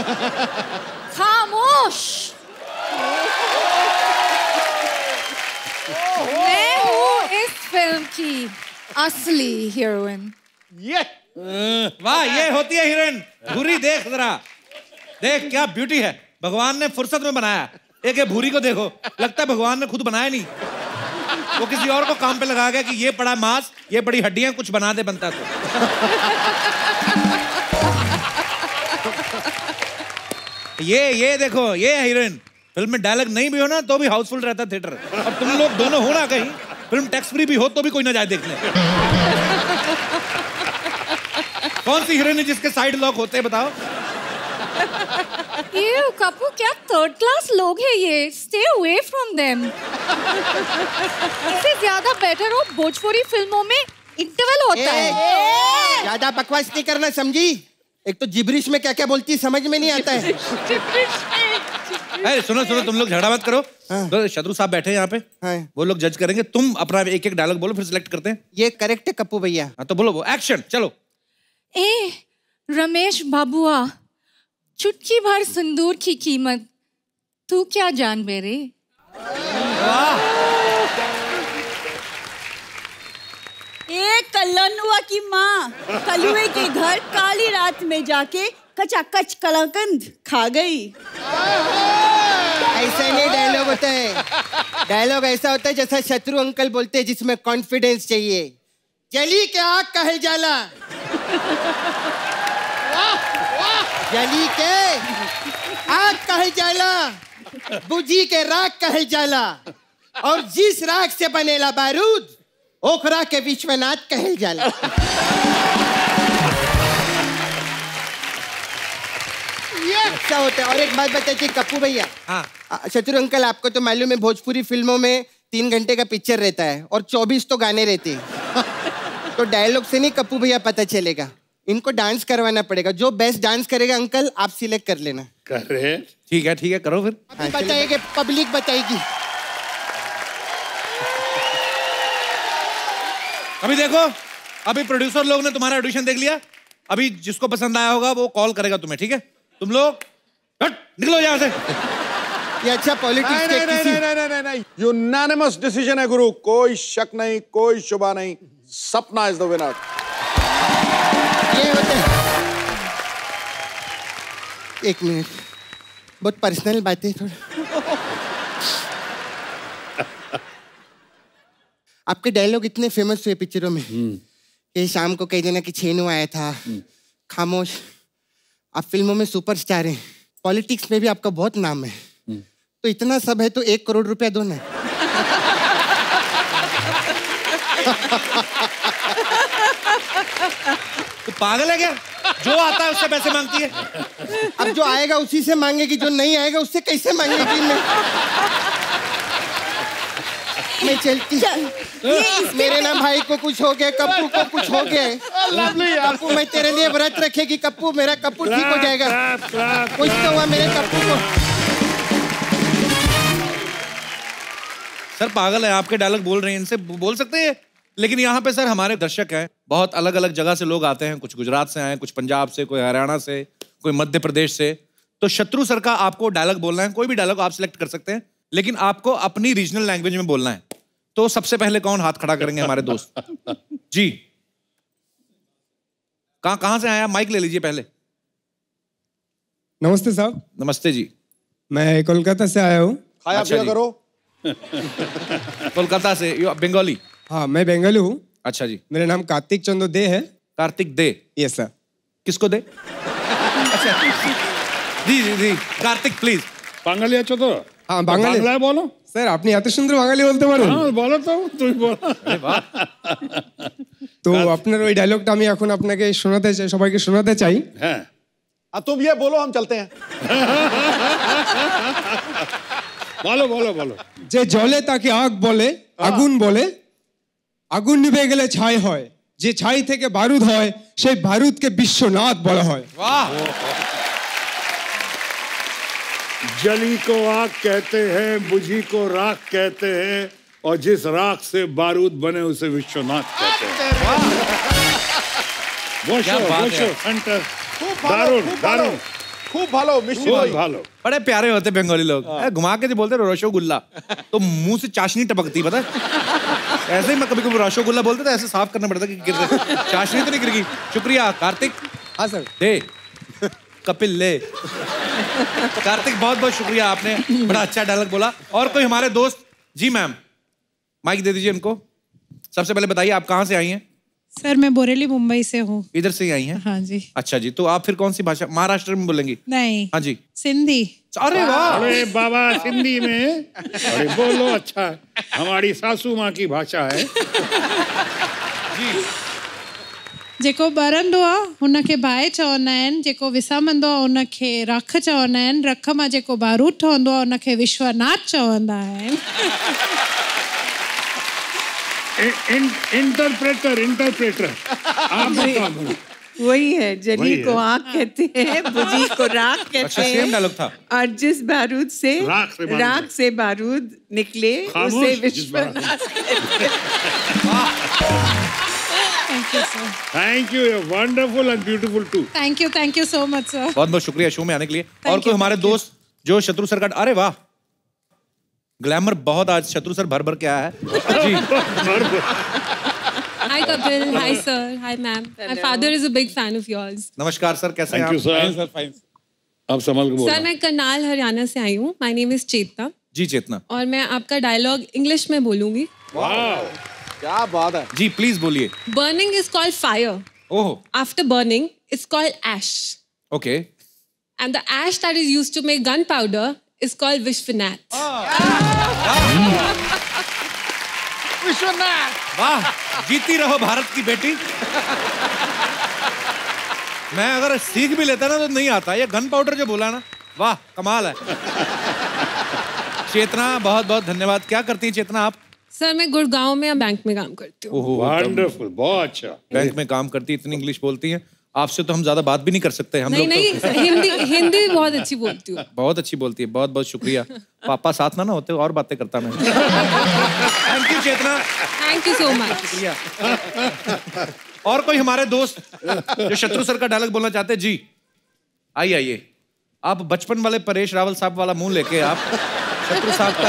खामोश। मैं हूँ इस फिल्म की असली हीरोइन। ये वाह, ये होती है हीरोइन। भूरी देख जरा, देख क्या ब्यूटी है, भगवान ने फुर्सत में बनाया। एक भूरी को देखो, लगता है भगवान ने खुद बनाया नहीं, वो किसी और को काम पे लगा गया कि ये पड़ा मांस, ये बड़ी हड्डियां, कुछ बना दे बनता तो। ये ये देखो, ये हीरोइन। फिल्म में डायलॉग नहीं भी हो ना तो भी हाउसफुल रहता थिएटर। अब तुम लोग दोनों हो ना कहीं, फिल्म टैक्स फ्री भी हो तो भी कोई ना जाए देखने। कौन सी हीरोइन है जिसके साइड लॉक होते हैं बताओ? ये कपू क्या थर्ड क्लास लोग हैं ये, स्टे अवे फ्रॉम देम। इससे ज्यादा बेटर हो भोजपुरी फिल्मों में इंटरवल होता है। ज्यादा बकवास नहीं करना, समझी? एक तो जिब्रिश में क्या क्या बोलती है समझ में नहीं आता है। अरे सुनो सुनो, तुम लोग झगड़ा मत करो। हाँ। तो शत्रु साहब बैठे हैं यहाँ पे। हाँ। वो लोग जज करेंगे, तुम अपना एक एक डायलॉग बोलो फिर सिलेक्ट करते हैं। ये करेक्ट है कप्पू भैया। हाँ तो बोलो वो, एक्शन चलो। ए रमेश बाबुआ, चुटकी भर सिंदूर की कीमत तू क्या जान मेरे। एक कलनुआ की माँ कलुए के घर काली रात में जाके कचाकच कलाकंद खा गई। ऐसा नहीं डायलॉग होता है, डायलॉग ऐसा होता है जैसा शत्रु अंकल बोलते हैं जिसमें कॉन्फिडेंस चाहिए। जली के आग कहल जाला, जली के आग कहल जाला, बुझी के राख कहल जाला, और जिस राख से बनेला बारूद ओखरा के विश्वनाथ कहल जाला। ये अच्छा होता है। और एक बात बताइए कप्पू भैया। हाँ। शत्रु अंकल, आपको तो मालूम है भोजपुरी फिल्मों में तीन घंटे का पिक्चर रहता है और चौबीस तो गाने रहते हैं। तो डायलॉग से नहीं कप्पू भैया पता चलेगा, इनको डांस करवाना पड़ेगा। जो बेस्ट डांस करेगा अंकल आप सिलेक्ट कर लेना। कर रहे? ठीक है ठीक है, करो फिर। हाँ, बताइए, पब्लिक बताएगी। अभी देखो, अभी प्रोड्यूसर लोग ने तुम्हारा ऑडिशन देख लिया। अभी जिसको पसंद आया होगा वो कॉल करेगा तुम्हें, ठीक है? तुम लोग निकलो यहाँ से। ये अच्छा पॉलिटिक्स के नहीं, किसी... नहीं, नहीं, नहीं, नहीं, नहीं। यूनानिमस डिसीजन है गुरु, कोई शक नहीं, कोई शुबा नहीं। सपना इज द विनर। ये होते हैं। एक मिनट, बहुत पर्सनल बातें थोड़ा। आपके डायलॉग इतने फेमस हुए पिक्चरों में कि शाम को कह देना कि छेनू आया था, खामोश। आप फिल्मों में सुपरस्टार हैं, पॉलिटिक्स में भी आपका बहुत नाम है। तो इतना सब है तो एक करोड़ रुपया दो ना। तो पागल है क्या? जो आता है उससे पैसे मांगती है। अब जो आएगा उसी से मांगेगी, जो नहीं आएगा उससे कैसे मांगेगी? मैं मैं चलती। मेरे ना भाई को कुछ हो गया, कप्पू को कुछ हो गया। कप्पू मैं तेरे लिए व्रत रखेगी कप्पू, मेरा कप्पू ठीक हो जाएगा। कुछ तो हुआ मेरे कप्पू को। सर पागल है, आपके डायलॉग बोल रहे हैं, इनसे बोल सकते हैं। लेकिन यहाँ पे सर हमारे दर्शक हैं, बहुत अलग अलग जगह से लोग आते हैं। कुछ गुजरात से आए, कुछ पंजाब से, कोई हरियाणा से, कोई मध्य प्रदेश से। तो शत्रु सर का आपको डायलॉग बोलना है, कोई भी डायलॉग आप सिलेक्ट कर सकते हैं, लेकिन आपको अपनी रीजनल लैंग्वेज में बोलना है। तो सबसे पहले कौन हाथ खड़ा करेंगे? हमारे दोस्त जी। कहाँ कहाँ से आया? माइक ले लीजिए पहले। नमस्ते साहब। नमस्ते जी। मैं कोलकाता से आया हूँ। खाया पिया करो। कोलकाता से, बंगाली? हाँ मैं बंगाली हूँ। अच्छा जी। मेरा नाम कार्तिक चंद्र दे है। कार्तिक दे? Yes sir. किसको दे? अच्छा जी जी जी, कार्तिक प्लीज। बांगाली अच्छा तो? हाँ बांगाली। बांग्ला बोलो স্যার আপনি এত সুন্দর বাঙালি বলতে পারেন? হ্যাঁ বলো তো, তুই বলো। তো আপনার ওই ডায়লগটা আমি এখন আপনাকে শোনাতে চাই, সবাইকে শোনাতে চাই। হ্যাঁ हाँ तुम ये बोलो, हम चलते हैं। बोलो बोलो बोलो। যে জলে তাকে আগ বলে, আগুন বলে, আগুন নিভে গেলে ছাই হয়, যে ছাই থেকে বারুদ হয়, সেই বারুদকে বিশ্বনাথ বলা হয়। वाह। जली को आग कहते हैं, बुझी को राख कहते हैं, और जिस राख से बारूद बने उसे विश्वनाथ कहते हैं। वो शो, वो शो, सेंटर। दारुण, दारुण। खूब भालो, मिश्री भाई। भालो। बड़े प्यारे होते बंगाली लोग। घुमा के जो बोलते रसोगुल्ला, तो मुंह से चाशनी टपकती, पता है? ऐसे ही मैं कभी कभी रसोगुल्ला बोलते तो ऐसे साफ करना पड़ता कि गिर रहे। चाशनी तो नहीं गिर गई। शुक्रिया कार्तिक। हाँ सर। दे कपिल ले। कार्तिक बहुत बहुत शुक्रिया, आपने बड़ा अच्छा डायलॉग बोला। और कोई हमारे दोस्त? जी मैम, माइक दे दीजिए उनको। सबसे पहले बताइए आप कहाँ से आई हैं? सर मैं बोरेली मुंबई से हूँ। इधर से ही आई हैं? हाँ जी। अच्छा जी, तो आप फिर कौन सी भाषा? महाराष्ट्र में बोलेंगी? नहीं। हाँ जी। सिंधी। अरे वाह। अरे बाबा सिंधी में, अरे बोलो, अच्छा है, हमारी सासू माँ की भाषा है। जी। जेको ॿरंदो आहे हुनखे बाहि चवंदा आहिनि, जेको विसामंदो आहे हुनखे रख चवंदा आहिनि, रख मां जेको बारूद ठहंदो आहे हुनखे विश्वनाथ चवंदा आहिनि। Interpreter, interpreter. आप बताओ। वही है, जली को आग कहते हैं, बुझी को राख कहते अच्छा, हैं। सेम डायलॉग था। और जिस बारूद से राख से बारूद, राख से बारूद निकले उसे विश्वनाथ कहते हैं। Thank you sir. Thank you, wonderful and beautiful too. Thank you, thank you so much sir. बहुत बहुत शुक्रिया शो में आने के लिए। और कोई हमारे दोस्त जो शत्रु सर का? अरे वाह, ग्लैमर बहुत आज शत्रु सर भर भर के आया है। जी। Hi Kapil, hi sir, hi ma'am. My father is a big fan of yours. नमस्कार सर, कैसे हैं आप? Thank you sir. अब संभल के बोलो। सर मैं करनाल हरियाणा से आई हूँ। My name is चेतना। जी चेतना। और मैं आपका डायलॉग इंग्लिश में बोलूंगी। वाह, क्या बात है। जी प्लीज बोलिए। Burning is called fire. Oh. After burning, it's called ash. Okay. And the ash that is used to make gunpowder is called Vishwanath. Vishwanath. वाह, जीती रहो भारत की बेटी। मैं अगर सीख भी लेता ना तो नहीं आता। ये गन पाउडर जो बोला ना, वाह कमाल है। चेतना बहुत बहुत धन्यवाद। क्या करती हैं चेतना आप? सर मैं गुड़गांव में बैंक में काम करती हूँ। वंडरफुल, बहुत अच्छा। बैंक में काम करती, इतनी इंग्लिश बोलती हैं। आपसे तो हम ज्यादा बात भी नहीं कर सकते। हम नहीं लोग नहीं तो... हिंदी हिंदी भी बहुत अच्छी बोलती हूँ। बहुत अच्छी बोलती है। बहुत बहुत शुक्रिया। पापा साथ ना ना होते और बातें करता मैं। Thank you Chetna. Thank you so much. शुक्रिया। और कोई हमारे दोस्त जो शत्रु सर का डायलॉग बोलना चाहते हैं? जी आइए आइए। आप बचपन वाले परेश रावल साहब वाला मुंह लेके आप शत्रु साहब का।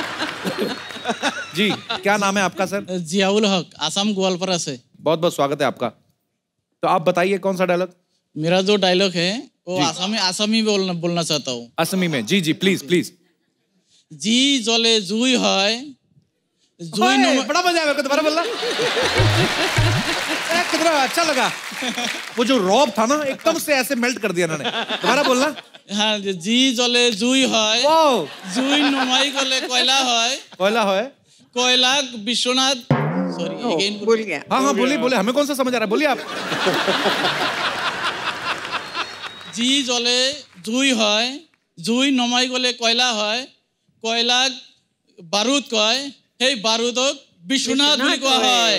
जी क्या नाम है आपका सर? जियाउल हक, आसाम गोवालपारा से। बहुत बहुत स्वागत है आपका। तो आप बताइए कौन सा डायलॉग? मेरा जो डायलॉग है वो आसामी आसामी बोलना बोलना चाहता हूँ। असमी में? जी जी प्लीज प्लीज। जी जले जुई है, जुई नुमा। बड़ा मजा आया, दोबारा बोलना। कितना अच्छा लगा। वो जो रॉब था ना एकदम से ऐसे मेल्ट कर दिया इन्होंने। दोबारा बोलना। हाँ, जी जले जुई है, जुई नुमाई गले कोयला है, कोयला है, कोयला विश्वनाथ। सॉरी अगेन बोल गया। हाँ हाँ बोलिए बोलिए, हमें कौन सा समझ आ रहा है, बोलिए आप। जी जले जुई है, जुई नमाई गले कोयला है, कोयला बारूद कय, हे बारूदक विश्वनाथ বুলি কোৱা হয়।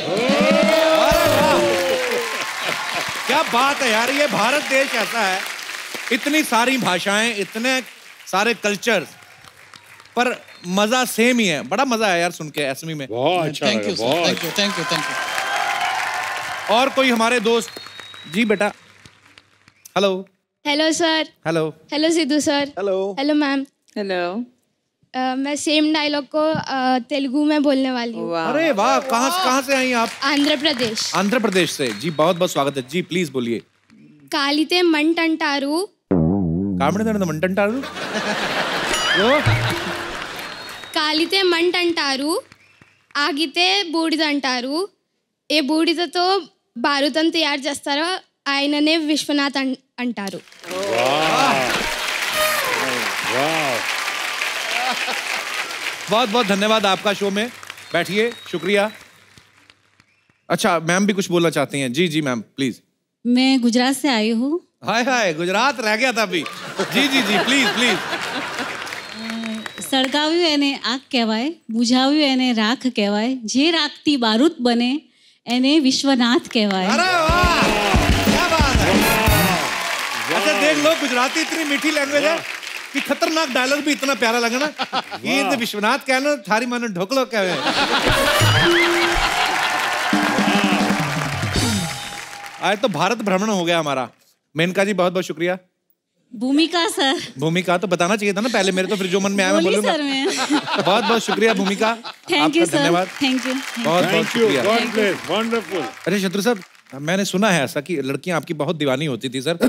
क्या बात है यार, ये भारत देश ऐसा है, इतनी सारी भाषाएं, इतने सारे कल्चर, पर मजा सेम ही है। बड़ा मजा आया यार सुन के असमी में। बहुत अच्छा thank you thank you thank you thank you. और कोई हमारे दोस्त? जी बेटा। Hello hello sir. Hello hello Sidhu sir. Hello hello ma'am. Hello. मैं सेम डायलॉग को uh, तेलुगु में बोलने वाली हूँ। अरे वाह, कहाँ कहाँ से आई आप? आंध्र प्रदेश। आंध्र प्रदेश से। जी बहुत बहुत स्वागत है। जी प्लीज बोलिए। कालिते मंटंटारू। मंटंटारू కాలితే మంట అంటారు, ఆగితే బూడిద అంటారు, ఏ బూడిదతో బారుతం తయారు చేస్తారో ఆయననే విశ్వనాథ్ అంటారు। बहुत बहुत धन्यवाद आपका शो में। बैठिए, शुक्रिया। अच्छा मैम भी कुछ बोलना चाहती हैं? जी जी मैम प्लीज। मैं गुजरात से आई हूँ। हाय हाय गुजरात रह गया था अभी। जी जी जी प्लीज प्लीज। સળગાવ્યું એને આગ કહેવાય, બુઝાવ્યું એને રાખ કહેવાય, જે રાખતી બારૂદ બને એને વિશ્વનાથ કહેવાય। अरे वाह क्या बात है। अच्छा देख लो गुजराती इतनी मीठी लैंग्वेज है कि खतरनाक डायलॉग भी इतना प्यारा लगा ना। ये तो विश्वनाथ कहना थारी मानो ढोकलो कहे। आज तो भारत भ्रमण हो गया हमारा। मेनका जी बहुत बहुत शुक्रिया। भूमिका सर। भूमिका तो बताना चाहिए था ना पहले, मेरे तो फिर जो मन में आया मैं बोलूंगा। बहुत बहुत शुक्रिया भूमिका। Thank you sir. धन्यवाद। Thank you. बहुत बहुत शुक्रिया। वंडरफुल। अरे शत्रु साहब मैंने सुना है ऐसा कि लड़कियां आपकी बहुत दीवानी होती थी सर।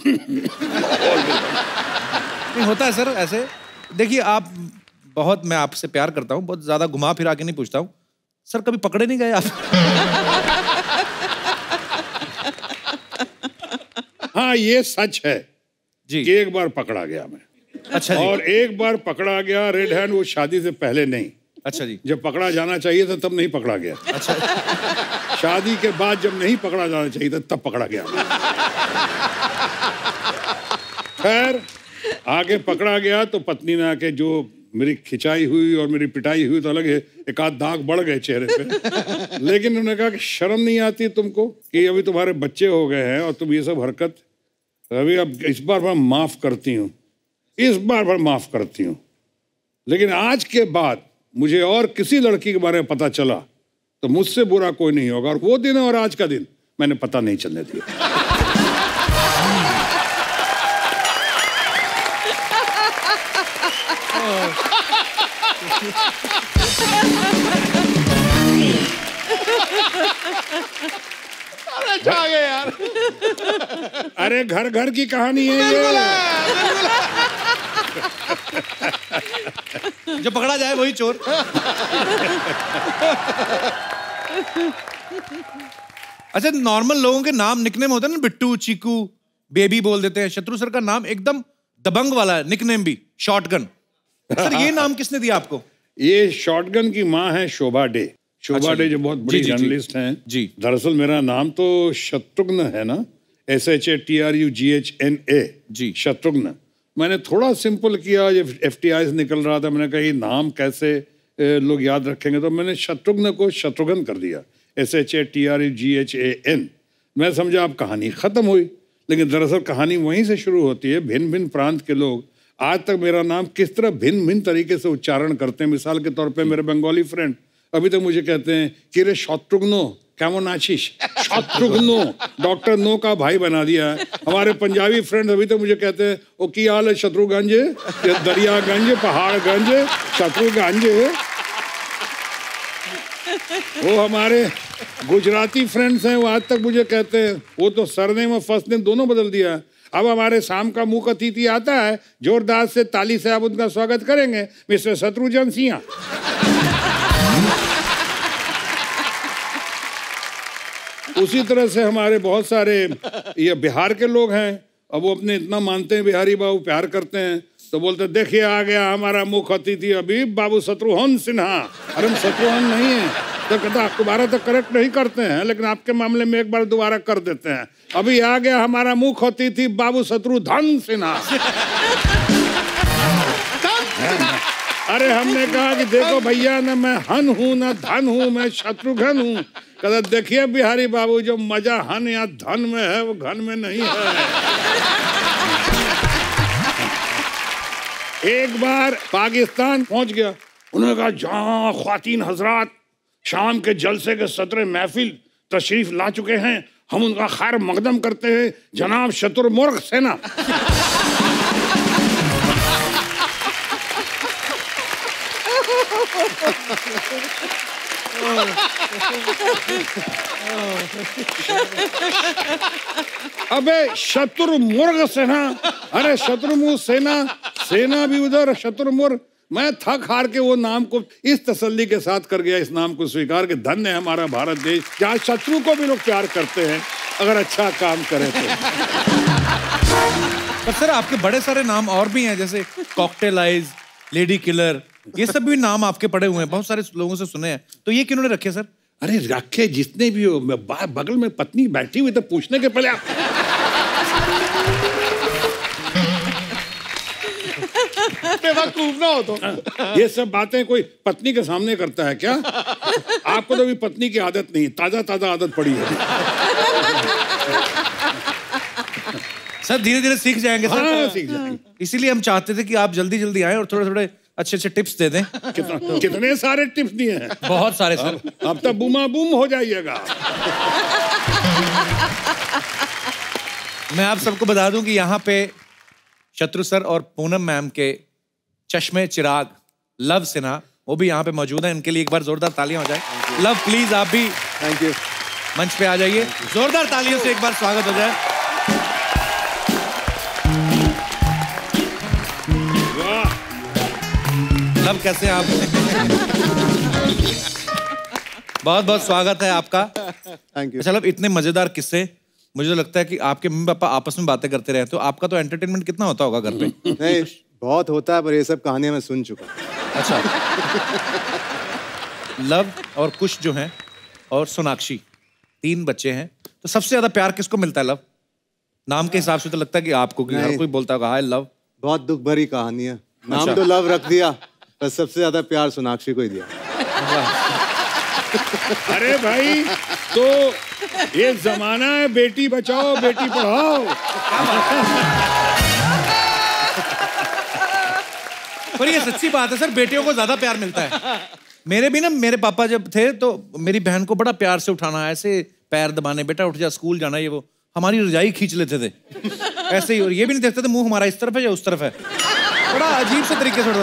नहीं होता है सर ऐसे। देखिए आप बहुत, मैं आपसे प्यार करता हूँ, बहुत ज्यादा घुमा फिरा के नहीं पूछता हूँ सर। कभी पकड़े नहीं गए आप? हाँ ये सच है जी कि एक बार पकड़ा गया मैं। अच्छा जी। और एक बार पकड़ा गया रेड हैंड, वो शादी से पहले नहीं। अच्छा जी। जब पकड़ा जाना चाहिए था तब नहीं पकड़ा गया। अच्छा। शादी के बाद जब नहीं पकड़ा जाना चाहिए था तब पकड़ा गया। खैर आगे पकड़ा गया तो पत्नी ने आके जो मेरी खिंचाई हुई और मेरी पिटाई हुई तो अलग है, एक आध दाग बढ़ गए चेहरे पे। लेकिन उन्होंने कहा कि शर्म नहीं आती तुमको कि अभी तुम्हारे बच्चे हो गए हैं और तुम ये सब हरकत, अभी अब इस बार मैं माफ करती हूँ, इस बार मैं माफ करती हूँ। लेकिन आज के बाद मुझे और किसी लड़की के बारे में पता चला तो मुझसे बुरा कोई नहीं होगा। और वो दिन और आज का दिन मैंने पता नहीं चलने दिया। यार अरे घर घर की कहानी है ये। जो पकड़ा जाए वही चोर। अच्छा नॉर्मल लोगों के नाम निकनेम होते हैं ना, बिट्टू, चीकू, बेबी बोल देते हैं। शत्रु सर का नाम एकदम दबंग वाला है, निकनेम भी शॉटगन। सर ये नाम किसने दिया आपको? ये शॉटगन की माँ है शोभा डे। शोभा अच्छा डे जो बहुत बड़ी जर्नलिस्ट हैं जी। दरअसल मेरा नाम तो शत्रुघ्न है ना, S H A T R U G H N A ji, Shatrughan. मैंने थोड़ा सिंपल किया, ये एफ टी आई से निकल रहा था, मैंने कहा ये नाम कैसे लोग याद रखेंगे, तो मैंने शत्रुघ्न को शत्रुघ्न कर दिया, S H A T R U G H A N. मैं समझा अब कहानी खत्म हुई, लेकिन दरअसल कहानी वहीं से शुरू होती है। भिन्न भिन्न प्रांत के लोग आज तक मेरा नाम किस तरह भिन्न भिन्न तरीके से उच्चारण करते हैं। मिसाल के तौर पे मेरे बंगाली फ्रेंड अभी तक मुझे कहते हैं कि रे शत्रुघ्नो केमन आशीष, शत्रुघ्नो डॉक्टर नो का भाई बना दिया है। हमारे पंजाबी फ्रेंड अभी तक मुझे कहते हैं ओ की हाल है शत्रुगंज, दरियागंज, पहाड़गंज, शत्रुगंज। वो हमारे गुजराती फ्रेंड्स हैं, वो आज तक मुझे कहते हैं, वो तो सरनेम और फर्स्ट नेम दोनों बदल दिया है। अब हमारे शाम का मुख्य अतिथि आता है, जोरदार से ताली से आप उनका स्वागत करेंगे, मिस्टर शत्रुघ्न सिंहा। उसी तरह से हमारे बहुत सारे ये बिहार के लोग हैं, अब वो अपने इतना मानते हैं बिहारी बाबू, प्यार करते हैं, तो बोलते देखिए आ गया हमारा मुख्य अतिथि अभी बाबू शत्रुघ्न सिन्हा। अरे हम शत्रुघ्न नहीं है, तो कहता दोबारा तो करेक्ट नहीं करते हैं, लेकिन आपके मामले में एक बार दोबारा कर देते हैं। अभी आ गया हमारा मुख्य अतिथि बाबू शत्रुघ्न सिन्हा। अरे हमने कहा कि देखो भैया ना मैं हन हूँ ना धन हूँ, मैं शत्रुघ्न हूँ। कहता देखिए बिहारी बाबू जो मजा हन या धन में है वो घन में नहीं है। एक बार पाकिस्तान पहुंच गया, उन्होंने कहा जहाँ ख्वातीन हजरात शाम के जलसे के सदर महफिल तशरीफ ला चुके हैं, हम उनका खैर मकदम करते हैं जनाब शत्रुमुर्ग सेना। अबे शत्रुमुर्ग सेना, अरे शत्रुमुर्ग सेना, सेना भी उधर शत्रुमुर्ग। मैं थक हार के वो नाम को इस तसल्ली के साथ कर गया, इस नाम को स्वीकार के धन्य है हमारा भारत देश, जहाँ शत्रु को भी लोग प्यार करते हैं अगर अच्छा काम करे तो। पर सर आपके बड़े सारे नाम और भी हैं, जैसे कॉकटेल आइज, लेडी किलर, ये सब भी नाम आपके पड़े हुए हैं, बहुत सारे लोगों से सुने हैं, तो ये किन्होंने रखे सर? अरे रखे जितने भी हो, बगल में पत्नी बैठी हुई तो पूछने के पहले आप बेवकूफ ना हो तो। ये सब बातें कोई पत्नी के सामने करता है क्या? आपको तो अभी पत्नी की आदत नहीं, ताजा ताजा आदत पड़ी है। सर धीरे धीरे सीख जाएंगे सर। हाँ, सीख जाएंगे। इसीलिए हम चाहते थे कि आप जल्दी जल्दी आए और थोड़े थोड़े अच्छे अच्छे टिप्स दे दें। कितना कितने सारे टिप्स दिए हैं? बहुत सारे सर। अब, अब तक बूमा बूम हो जाइएगा। मैं आप सबको बता दूं कि यहाँ पे शत्रु सर और पूनम मैम के चश्मे चिराग लव सिन्हा वो भी यहाँ पे मौजूद हैं। इनके लिए एक बार जोरदार तालियां हो जाए। लव प्लीज आप भी थैंक यू मंच पे आ जाइए। जोरदार तालियों से एक बार स्वागत हो जाए। लव कैसे हैं आप? बहुत बहुत स्वागत है आपका। Thank you. अच्छा लव, इतने मजेदार किस्से, मुझे तो लगता है कि आपके मम्मी पापा आपस में बातें करते रहे तो आपका तो एंटरटेनमेंट कितना होता होगा घर पे? नहीं बहुत होता है, पर ये सब कहानियां मैं सुन चुका। अच्छा। लव और कुश जो हैं और सोनाक्षी तीन बच्चे हैं, तो सबसे ज्यादा प्यार किसको मिलता है? लव नाम के हिसाब से तो लगता है कि आपको, कि हर कोई बोलता होगा हाय लव। बहुत दुख भरी कहानी है। नाम अच्छा। तो लव रख दिया, पर सबसे ज्यादा प्यार सोनाक्षी को ही दिया। अरे भाई, तो ये जमाना है बेटी बचाओ बेटी पढ़ाओ। पर ये सच्ची बात है सर, बेटियों को ज्यादा प्यार मिलता है। मेरे भी ना, मेरे पापा जब थे तो मेरी बहन को बड़ा प्यार से उठाना, ऐसे पैर दबाने, बेटा उठ जा स्कूल जाना, ये वो हमारी रजाई खींच लेते थे ऐसे ही। और ये भी नहीं देखते थे मुंह हमारा इस तरफ है या उस तरफ है, बड़ा अजीब से तरीके से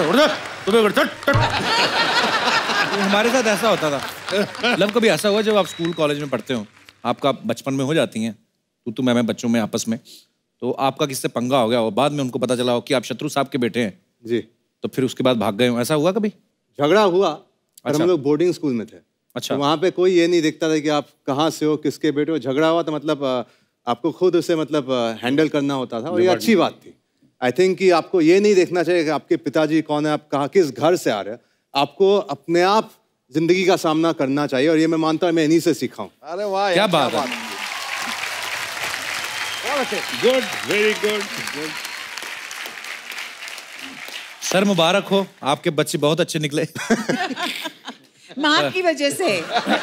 हमारे साथ ऐसा होता था। लव कभी ऐसा हुआ जब आप स्कूल कॉलेज में पढ़ते हो, आपका बचपन में हो जाती हैं तू तू मैं मैं बच्चों में आपस में, तो आपका किससे पंगा हो गया और बाद में उनको पता चला हो कि आप शत्रु साहब के बेटे हैं जी, तो फिर उसके बाद भाग गए हो, ऐसा हुआ कभी? झगड़ा हुआ। अच्छा। हम लोग बोर्डिंग स्कूल में थे। अच्छा। तो वहाँ पे कोई ये नहीं देखता था कि आप कहाँ से हो, किसके बेटे हो। झगड़ा हुआ तो मतलब आपको खुद उसे मतलब हैंडल करना होता था, और ये अच्छी बात थी। आई थिंक कि आपको ये नहीं देखना चाहिए कि आपके पिताजी कौन है, आप कहाँ किस घर से आ रहे हैं। आपको अपने आप जिंदगी का सामना करना चाहिए, और ये मैं मानता हूँ मैं इन्हीं से सीखा हूँ। अरे वाह, क्या बात है। Good, very good. सर मुबारक हो, आपके बच्चे बहुत अच्छे निकले। माँ की वजह से।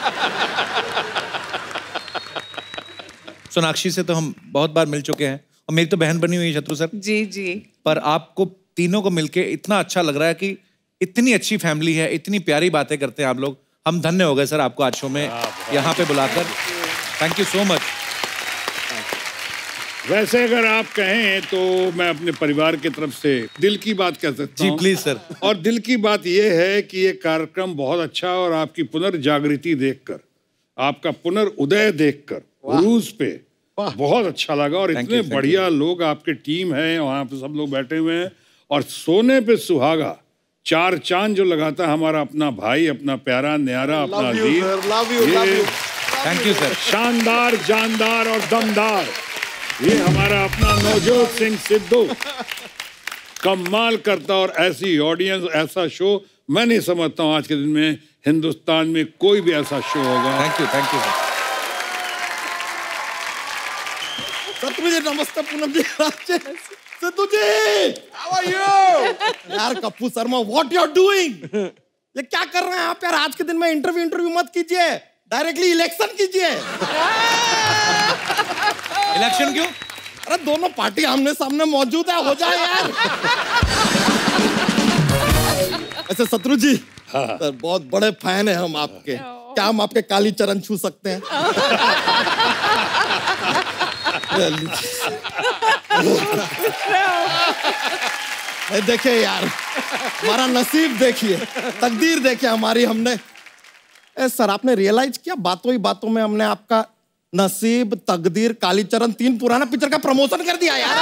सोनाक्षी से तो हम बहुत बार मिल चुके हैं, और मेरी तो बहन बनी हुई है शत्रु सर। जी जी। पर आपको तीनों को मिलके इतना अच्छा लग रहा है कि इतनी अच्छी फैमिली है, इतनी प्यारी बातें करते हैं आप लोग। हम धन्य हो गए सर आपको आज शो में यहाँ पे बुलाकर। Thank you so much. वैसे अगर आप कहें तो मैं अपने परिवार की तरफ से दिल की बात कह सकता हूँ। जी प्लीज सर। और दिल की बात यह है कि ये कार्यक्रम बहुत अच्छा, और आपकी पुनर्जागृति देखकर, आपका पुनर्उदय देखकर रूस पे बहुत अच्छा लगा। और इतने बढ़िया लोग आपके टीम है, वहाँ पे सब लोग बैठे हुए हैं, और सोने पे सुहागा चार चांद जो लगाता है हमारा अपना भाई, अपना प्यारा न्यारा, अपना अजीज। Thank you sir. शानदार, जानदार और दमदार ये हमारा अपना नवजोत सिंह सिद्धू कमाल करता। और ऐसी ऑडियंस, ऐसा शो मैं नहीं समझता हूँ आज के दिन में हिंदुस्तान में कोई भी ऐसा शो होगा। Thank you, thank you sir. जी नमस्ते Poonam ji. Sidhu ji, how are you? यार Kappu Sharma, what you are doing? ये क्या कर रहे हैं आप यार? आज के दिन में इंटरव्यू इंटरव्यू मत कीजिए, डायरेक्टली इलेक्शन कीजिए। इलेक्शन क्यों? अरे दोनों पार्टी आमने सामने मौजूद है, हो जाए यार। ऐसे शत्रु जी, हाँ। सर बहुत बड़े फैन है हम आपके, क्या हम आपके काली चरण छू सकते हैं? देखिए यार, हमारा नसीब देखिए, तकदीर देखिए हमारी। हमने ए सर, आपने रियलाइज किया बातों ही बातों में हमने आपका नसीब, तकदीर, कालीचरण तीन पुराना पिक्चर का प्रमोशन कर दिया यार।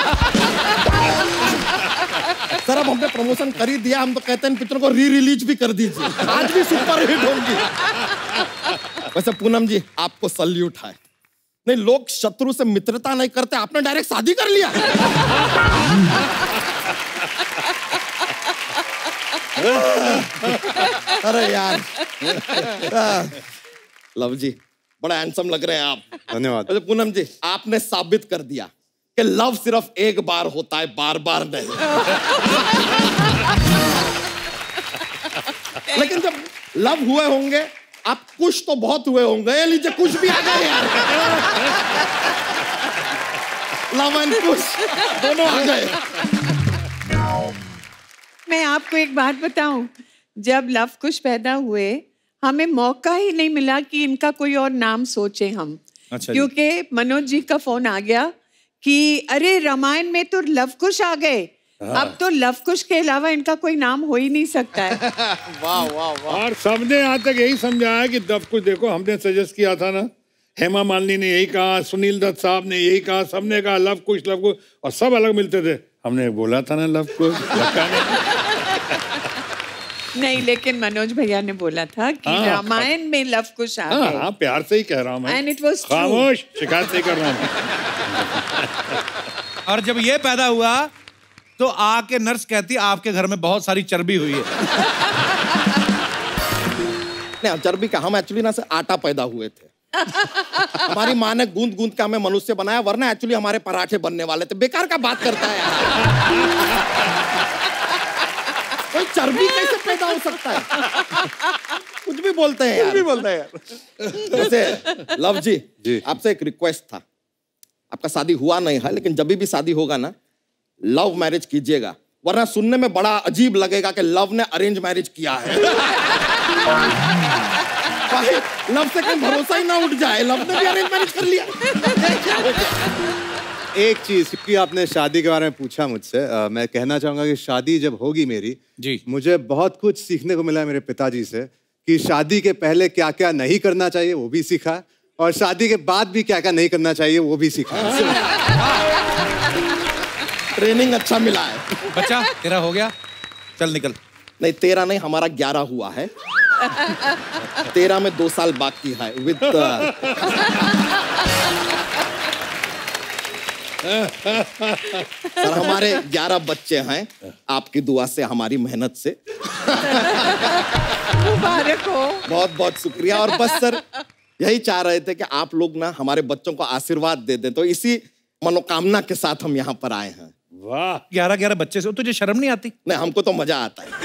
सर अब हमने प्रमोशन कर ही दिया, हम तो कहते हैं इन पिक्चर को री रिलीज भी कर दीजिए, आज भी सुपर हिट होंगी। वैसे पूनम जी आपको सल्यूट है। नहीं, लोग शत्रु से मित्रता नहीं करते, आपने डायरेक्ट शादी कर लिया। अरे यार, लव जी बड़ा हैंडसम लग रहे हैं आप। धन्यवाद। अरे पूनम जी, आपने साबित कर दिया कि लव सिर्फ एक बार होता है, बार बार नहीं। लव हुए होंगे, आप कुछ तो बहुत हुए होंगे। ये लीजिए कुछ भी आ गए यार। लव एंड कुछ दोनों आ गए। मैं आपको एक बात बताऊं, जब लव कुश पैदा हुए हमें मौका ही नहीं मिला कि इनका कोई और नाम सोचे हम। अच्छा, क्योंकि मनोज जी का फोन आ गया कि अरे रामायण में तो लव कुश आ गए, अब तो लव कुश के अलावा इनका कोई नाम हो ही नहीं सकता है। वाह वाह वाह। और सबने आज तक यही समझाया कि लव कुश, देखो हमने सजेस्ट किया था ना, हेमा मालिनी ने यही कहा, सुनील दत्त साहब ने यही कहा, सबने कहा लव कुश लव कुश, और सब अलग मिलते थे। हमने बोला था ना लव कुश। नहीं, लेकिन मनोज भैया ने बोला था कि हाँ, रामायण में लव कुश आ हाँ, गए। हाँ, प्यार से ही कह रहा हूँ मैं। And it was true. खामोश, शिकायत नहीं कर रहा हूँ। और जब ये पैदा हुआ तो आके नर्स कहती आपके घर में बहुत सारी चर्बी हुई है। नहीं, चर्बी का, हम एक्चुअली ना से आटा पैदा हुए थे। हमारी माँ ने गूंद गूंद के हमें मनुष्य बनाया, वरना एक्चुअली हमारे पराठे बनने वाले थे। बेकार का बात करता है यार। कोई चर्बी कैसे पैदा हो सकता है? कुछ भी बोलते हैं यार। कुछ भी बोलते हैं यार। वैसे लव जी, जी। आपसे एक रिक्वेस्ट था। आपका शादी हुआ नहीं है, लेकिन जब भी शादी होगा ना, लव मैरिज कीजिएगा, वरना सुनने में बड़ा अजीब लगेगा कि लव ने अरेंज मैरिज किया है। भाई, लव से कहीं भरोसा ही ना उठ जाए, लव ने भी अरेंज मैरिज कर लिया। एक चीज, क्योंकि आपने शादी के बारे में पूछा मुझसे, आ, मैं कहना चाहूंगा कि शादी जब होगी मेरी, जी, मुझे बहुत कुछ सीखने को मिला है मेरे पिताजी से, कि शादी के पहले क्या क्या नहीं करना चाहिए वो भी सीखा, और शादी के बाद भी क्या क्या नहीं करना चाहिए वो भी सीखा। ट्रेनिंग अच्छा मिला है। बच्चा तेरा हो गया, चल निकल। नहीं, तेरा नहीं, हमारा ग्यारह हुआ है। तेरह में दो साल बाकी है विद सर, हमारे ग्यारह बच्चे हैं, आपकी दुआ से, हमारी मेहनत से। मुबारक हो। बहुत बहुत शुक्रिया। और बस सर यही चाह रहे थे कि आप लोग ना हमारे बच्चों को आशीर्वाद दे दें, तो इसी मनोकामना के साथ हम यहाँ पर आए हैं। वाह, ग्यारह ग्यारह बच्चे से तुझे शर्म नहीं आती? नहीं, हमको तो मजा आता है।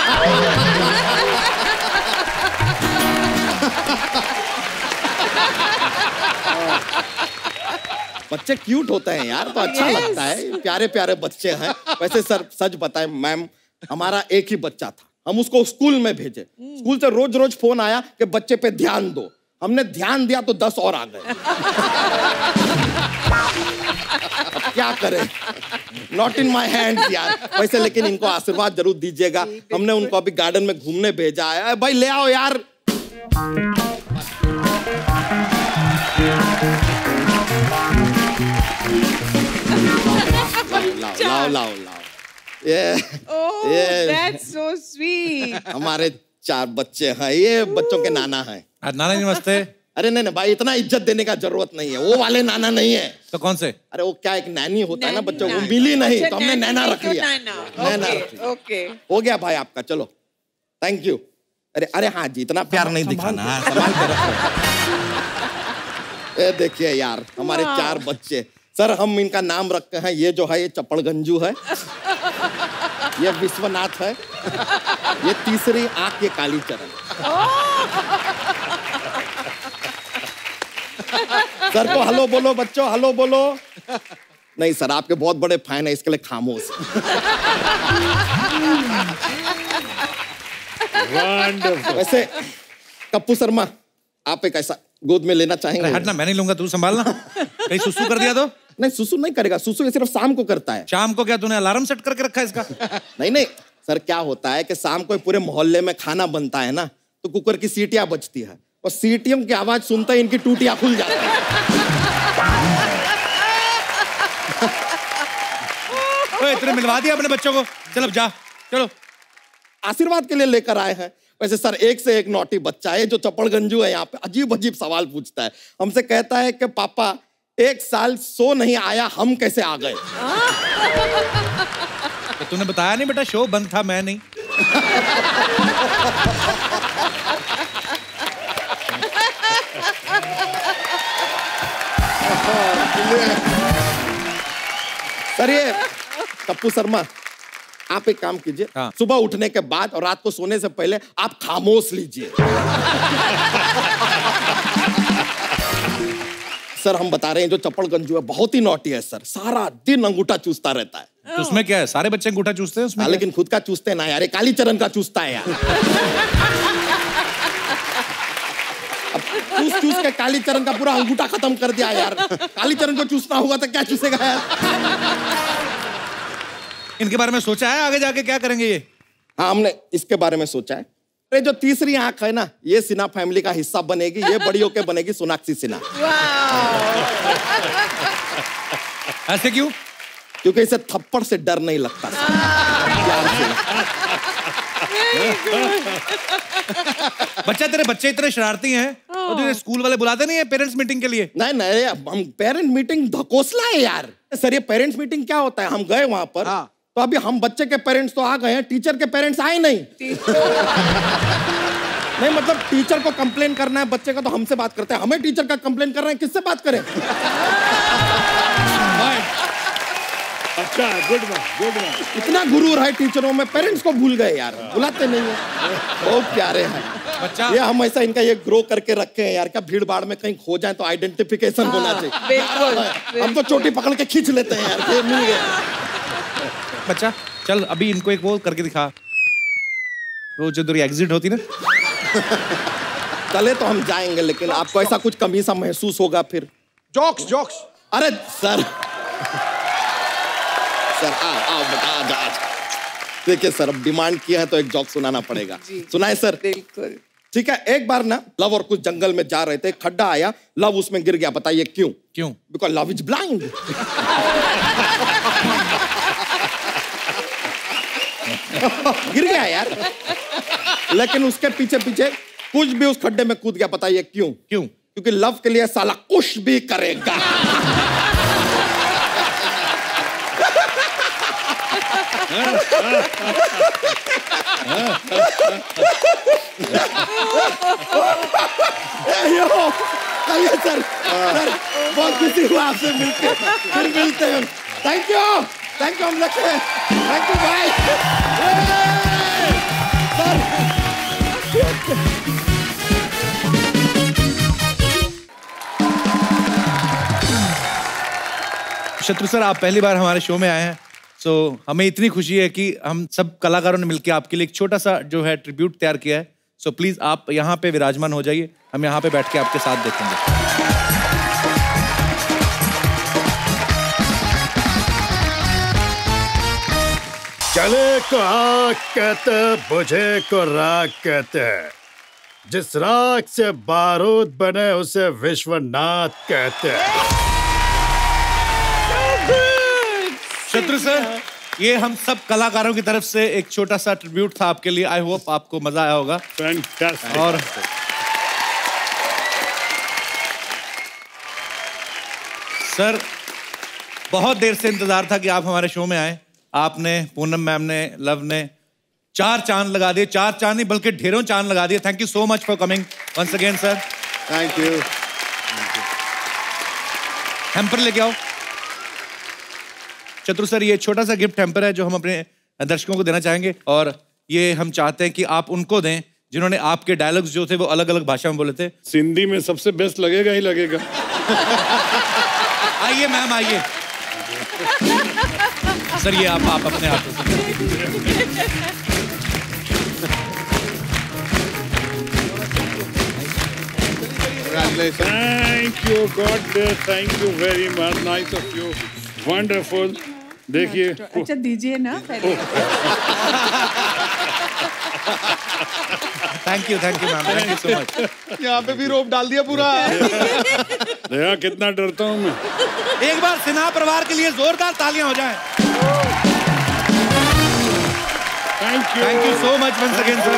बच्चे क्यूट होते हैं यार, तो अच्छा yes. लगता है, प्यारे प्यारे बच्चे हैं। वैसे सर सच बताएं मैम, हमारा एक ही बच्चा था, हम उसको स्कूल में भेजे। स्कूल से रोज रोज फोन आया कि बच्चे पे ध्यान दो। हमने ध्यान दिया तो दस और आ गए। क्या करें, नॉट इन माई हैंड यार। वैसे लेकिन इनको आशीर्वाद जरूर दीजिएगा। हमने उनको अभी गार्डन में घूमने भेजा है। भाई ले आओ यार। लाओ लाओ लाओ। ये oh, ये that's so sweet. हमारे चार बच्चे हैं, ये बच्चों के नाना हैं। नाना नमस्ते। अरे नहीं नहीं भाई, इतना इज्जत देने का जरूरत नहीं है, वो वाले नाना नहीं है। तो कौन से? अरे वो क्या, एक नैनी होता है ना बच्चों को, मिली नहीं तो हमने नैना रख लिया। नैना रख लिया। ओके, हो गया भाई आपका, चलो थैंक यू। अरे अरे हाँ जी, इतना प्यार नहीं दिखाना, संभाल के रखो। ये देखिए यार, हमारे चार बच्चे। सर हम इनका नाम रखते हैं, ये जो है ये चपड़गंजू है, ये विश्वनाथ है, ये तीसरी आंख ये काली चरण। सर को हेलो बोलो बच्चों, हेलो बोलो। नहीं सर, आपके बहुत बड़े फैन है, इसके लिए खामोश। वैसे कप्पू शर्मा, आप एक ऐसा गोद में लेना चाहेंगे? हटना, मैं नहीं लूंगा, तू संभालना। कहीं सुसु कर दिया तो? नहीं, सुसु नहीं करेगा, सुसु ये सिर्फ शाम को करता है। शाम को क्या तूने अलार्म सेट करके रखा है इसका? नहीं नहीं सर, क्या होता है कि शाम को पूरे मोहल्ले में खाना बनता है ना, तो कुकर की सीटियां बजती है, और सीटियों की आवाज सुनते ही इनकी टूटियां खुल जाती है। इतने मिलवा दिया अपने बच्चों को, चल अब जा, चलो। आशीर्वाद के लिए लेकर आए हैं। वैसे सर एक से एक नौटी बच्चा है, जो चपड़गंजू है यहाँ पे, अजीब अजीब सवाल पूछता है। हमसे कहता है कि पापा एक साल सो नहीं आया, हम कैसे आ गए? तो तूने बताया नहीं बेटा, शो बंद था, मैं नहीं। सर ये कप्पू शर्मा, आप एक काम कीजिए, सुबह उठने के बाद और रात को सोने से पहले आप खामोश लीजिए। सर हम बता रहे हैं जो चप्पल गंजू है बहुत ही नॉटी है सर, सारा दिन अंगूठा चूसता रहता है। तो उसमें क्या है, सारे बच्चे अंगूठा चूसते हैं उसमें? लेकिन खुद का चूसते हैं ना यार, काली चरण का चूसता है यार। अब चूस चूस के काली चरण का पूरा अंगूठा खत्म कर दिया यार। काली चरण को चूसना होगा तो क्या चूसेगा यार। इनके बारे में सोचा है आगे जाके क्या करेंगे ये? हाँ हमने इसके बारे में सोचा है। अरे जो तीसरी आंख है ना, ये सिन्हा फैमिली का हिस्सा बनेगी, ये बड़ी होके बनेगी सोनाक्षी सिन्हा। ऐसे क्यों? क्योंकि इसे थप्पड़ से डर नहीं लगता। बच्चा तेरे बच्चे इतने शरारती हैं तो तुझे स्कूल वाले बुलाते नहीं है पेरेंट्स मीटिंग के लिए? नहीं नहीं, हम पेरेंट मीटिंग धकोसला है यार। सर ये पेरेंट्स मीटिंग क्या होता है, हम गए वहां पर हाँ। तो अभी हम बच्चे के पेरेंट्स तो आ गए हैं, टीचर के पेरेंट्स आए नहीं। नहीं मतलब टीचर को कंप्लेन करना है बच्चे का तो हमसे बात करते हैं, हमें टीचर का कंप्लेन कर रहे हैं, किससे बात करें? अच्छा गुड वन गुड वन। इतना गुरूर है टीचरों में, पेरेंट्स को भूल गए यार, बुलाते नहीं है। बहुत प्यारे हैं बच्चा। ये हम ऐसा इनका ये ग्रो करके रखे हैं यार, क्या भीड़ भाड़ में कहीं खो जाए तो आइडेंटिफिकेशन होना चाहिए। हम तो चोटी पकड़ के खींच लेते हैं यार, ये मिल गया। बच्चा चल अभी इनको एक वो करके दिखा, वो जो तेरी एग्जिट होती ना। चले तो हम जाएंगे, लेकिन आपको ऐसा कुछ कमी सा महसूस होगा फिर। Jokes jokes. अरे सर सर आओ आओ बता जा। देखिए सर अब डिमांड किया है तो एक जोक सुनाना पड़ेगा। सुनाए सर? बिल्कुल। ठीक है। एक बार ना लव और कुछ जंगल में जा रहे थे, खड्डा आया, लव उसमें गिर गया। बताइए क्यों? क्यों? Because love is blind. गिर गया यार, लेकिन उसके पीछे पीछे कुछ भी उस खड्डे में कूद गया। बताइए क्यों? क्यों? क्योंकि लव के लिए साला कुछ भी करेगा। चलिए सर, सर बहुत खुशी हुआ आपसे मिलकर, फिर मिलते हैं। थैंक यू थैंक यू हम लोग, थैंक यू भाई। सर शत्रु सर आप पहली बार हमारे शो में आए हैं, सो so, हमें इतनी खुशी है कि हम सब कलाकारों ने मिलकर आपके लिए एक छोटा सा जो है ट्रिब्यूट तैयार किया है। सो so, प्लीज आप यहाँ पे विराजमान हो जाइए, हम यहाँ पे बैठ के आपके साथ देखेंगे। चले को आग कहते, बुझे को राग कहते, जिस राग से बारूद बने उसे विश्वनाथ कहते। शत्रु सर ये हम सब कलाकारों की तरफ से एक छोटा सा ट्रिब्यूट था आपके लिए। आई होप आपको मजा आया होगा। फैंटास्टिक। और सर बहुत देर से इंतजार था कि आप हमारे शो में आए। आपने, पूनम मैम ने, लव ने चार चांद लगा दिए, चार चांद नहीं बल्कि ढेरों चांद लगा दिए। Thank you so much for coming once again sir. Thank you. Hamper लेके आओ। शत्रु सर ये छोटा सा गिफ्ट हैम्पर है जो हम अपने दर्शकों को देना चाहेंगे, और ये हम चाहते हैं कि आप उनको दें जिन्होंने आपके डायलॉग्स जो थे वो अलग अलग भाषा में बोले थे। सिंधी में सबसे बेस्ट लगेगा ही लगेगा। आइए मैम आइए। सर ये आप आप अपने हाथों से। Thank you god bless, thank you very much, nice of you, wonderful. देखिए अच्छा दीजिए ना पहले। Thank you thank you ma'am, thank you so much. यहाँ पे भी रोप डाल दिया पूरा। देखा कितना डरता हूँ मैं। एक बार सिन्हा परिवार के लिए जोरदार तालियां हो जाएं। Thank you thank you so much once again sir.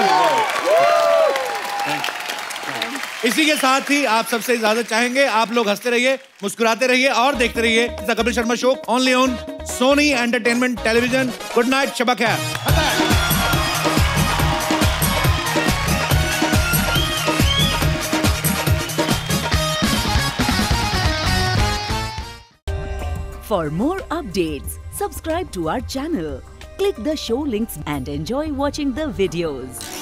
इसी के साथ ही आप सबसे इजाजत चाहेंगे। आप लोग हंसते रहिए, मुस्कुराते रहिए और देखते रहिए the Kapil Sharma show only on Sony entertainment television. Good night, शबा खैर। For more updates, subscribe to our channel, Click the show links and enjoy watching the videos.